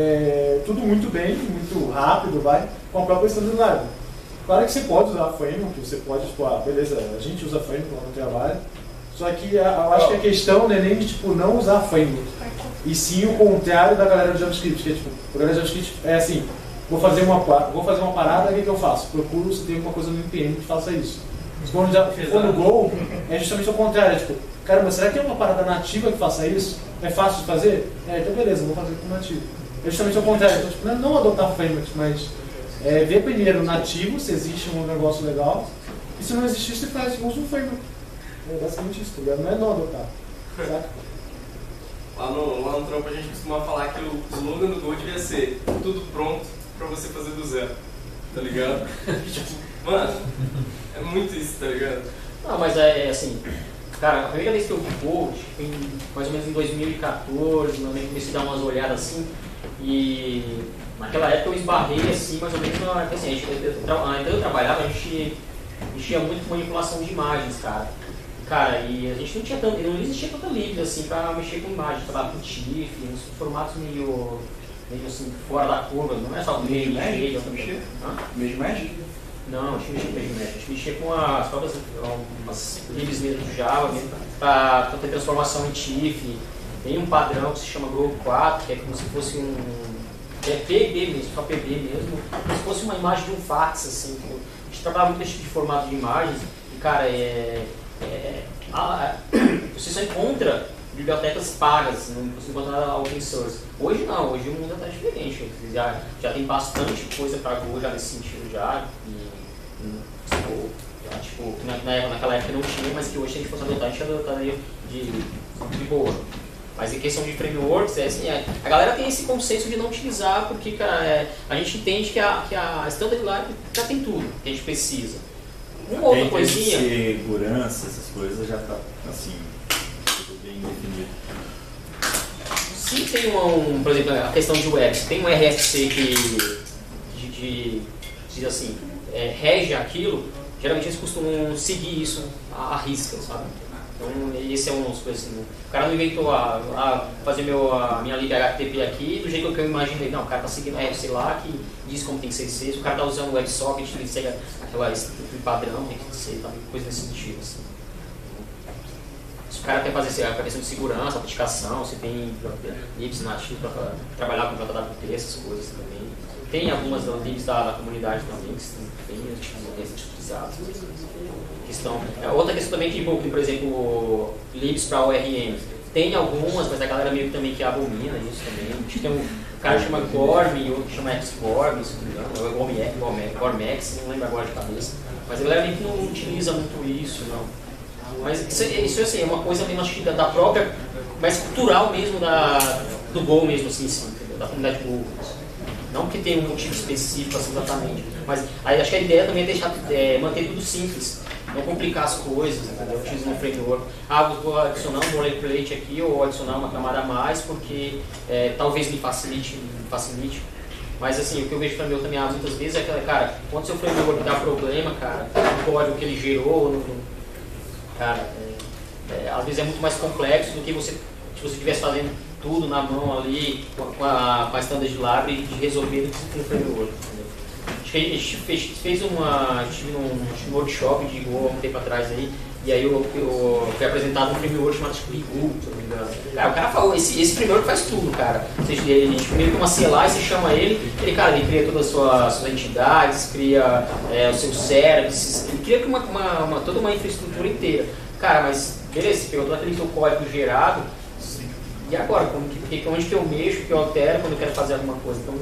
é, tudo muito bem, muito rápido, vai, com a própria standard library. Claro que você pode usar framework, você pode, tipo, ah, beleza, a gente usa framework lá no trabalho, só que a, eu acho que a questão não é nem de, tipo, não usar framework, e sim o contrário da galera do JavaScript, que é, tipo, a galera do JavaScript é assim, vou fazer uma, vou fazer uma parada, o que, que eu faço? Procuro se tem alguma coisa no N P M que faça isso. Quando já for no Go, é justamente o contrário, é, tipo, caramba, será que tem uma parada nativa que faça isso? É fácil de fazer? É, então beleza, vou fazer com nativo. É justamente o contrário, então, tipo, não, não adotar frameworks, mas é, ver primeiro nativo, se existe um negócio legal, e se não existir, você faz, usa um framework. É basicamente isso, tá ligado? Não é nó adotar, saca? Lá no, lá no trampo a gente costuma falar que o slogan do Gol devia ser tudo pronto pra você fazer do zero, tá ligado? Tipo, mano, é muito isso, tá ligado? Não, mas é assim, cara, a primeira vez que eu vi Gol, foi em, mais ou menos em dois mil e quatorze, eu comecei a dar umas olhadas assim, e naquela época eu esbarrei assim, mais ou menos, na, assim, a gente, eu, eu, ainda eu trabalhava, a gente mexia muito com manipulação de imagens, cara. Cara, e a gente não tinha tanto, não existia tanta livre assim pra mexer com imagens, trabalhar com T I F, uns formatos meio, meio assim, fora da curva, não é só o meio Magic, mexer. Meio Magic? Não, a gente mexia com Magic, a gente mexia com as próprias umas livres mesmo do Java, mesmo, pra, pra ter transformação em T I F. Tem um padrão que se chama Grow quatro, que é como se fosse um. É P B mesmo, só P B mesmo, como se fosse uma imagem de um fax, assim. A gente trabalhava muito com esse tipo de formato de imagens, e cara, é. É, a, a, você só encontra bibliotecas pagas, não você encontra nada open source. Hoje não, hoje o mundo está diferente. Já, já tem bastante coisa para Go já nesse sentido já. E, tipo, já, tipo na, na, naquela época não tinha, mas que hoje se a gente fosse adotar, a gente adotaria de, de boa. Mas em questão de frameworks, é assim, é, a galera tem esse conceito de não utilizar porque cara, é, a gente entende que a, que a Standard Library já tem tudo que a gente precisa. Uma outra coisinha. Segurança, essas coisas já tá assim, tudo bem definido. Se tem um, um, por exemplo, a questão de web, se tem um R F C que de, de, diz assim, é, rege aquilo, geralmente eles costumam seguir isso à, à risca, sabe? Então esse é um dos coisas assim. O cara não inventou a, a fazer meu, a minha lib H T T P aqui do jeito que eu imaginei. Não, o cara tá seguindo a R F C lá que diz como tem que ser isso. O cara tá usando o WebSocket, ele segue aquela estrutura padrão, tem que ser coisa nesse sentido. Assim. Se o cara quer fazer a questão de segurança, autenticação, você tem libs nativos para trabalhar com J W T, essas coisas também. Tem algumas libs da, da comunidade também que tem utilizadas. Questão. Outra questão também que, por exemplo, libs para O R M. Tem algumas, mas a galera meio que também que abomina isso também. Acho que tem um cara que chama Gorm e outro que chama Xgorm, se não me engano, ou Gormex, não lembro agora de cabeça. Mas a galera meio que não utiliza muito isso, não. Mas isso, isso assim, é uma coisa mesmo, acho que da, da própria, mais cultural mesmo da, do Go mesmo, assim, sim, da comunidade Go. Não porque tem um motivo específico assim, exatamente, mas aí, acho que a ideia também é deixar, é, manter tudo simples, não complicar as coisas, entendeu? Utiliza um framework. Ah, vou adicionar um boilerplate aqui ou adicionar uma camada a mais porque é, talvez me facilite, me facilite. Mas assim, o que eu vejo também, eu também muitas vezes é aquela, cara, quando seu framework dá problema, cara, o código que ele gerou, no, cara, é, é, às vezes é muito mais complexo do que você, se você estivesse fazendo tudo na mão ali, com a, com a Standard Library, de resolver no framework. Entendeu? Acho que a gente fez, fez uma, a gente tive num, num workshop de Go há um tempo atrás aí, e aí eu, eu, eu fui apresentado um framework chamado Bigu, se não me engano. Cara, o cara falou, esse, esse framework faz tudo, cara. Você, ele, meio que uma C L I, você chama ele, ele, cara, ele cria todas as suas, suas entidades, cria é, os seus services, ele cria uma, uma, uma, toda uma infraestrutura inteira. Cara, mas beleza, você pegou todo aquele seu código gerado, e agora, como que, onde que eu mexo, que eu altero quando eu quero fazer alguma coisa? Então,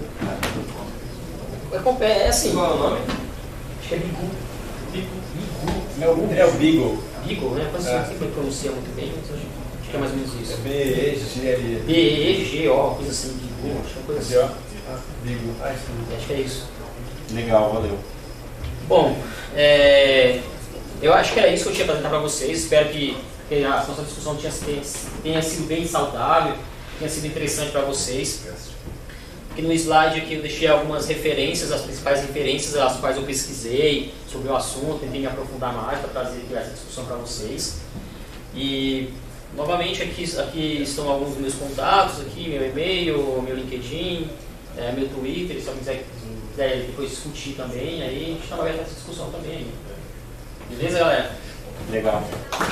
tipo, é, é assim. Qual é o nome? Acho que é Bigu. Bigu. É o, é o Beagle. Beagle, né? Você é. Sempre pronuncia muito bem, mas acho, acho que é mais ou menos isso. É B E G L. B E G O, coisa assim, Bigu, acho que é uma coisa assim. Ah, Beagle. Ah, isso. Acho que é isso. Legal, valeu. Bom, é, eu acho que era isso que eu tinha para apresentar para vocês. Espero que que a nossa discussão tenha, tenha sido bem saudável, tenha sido interessante para vocês. Aqui no slide aqui eu deixei algumas referências, as principais referências às quais eu pesquisei sobre o assunto, tentei me aprofundar mais para trazer essa discussão para vocês. E novamente aqui, aqui estão alguns dos meus contatos, aqui, meu e-mail, meu LinkedIn, é, meu Twitter, se alguém quiser, quiser depois discutir também, aí a gente está aberto essa discussão também. Beleza, galera? Legal.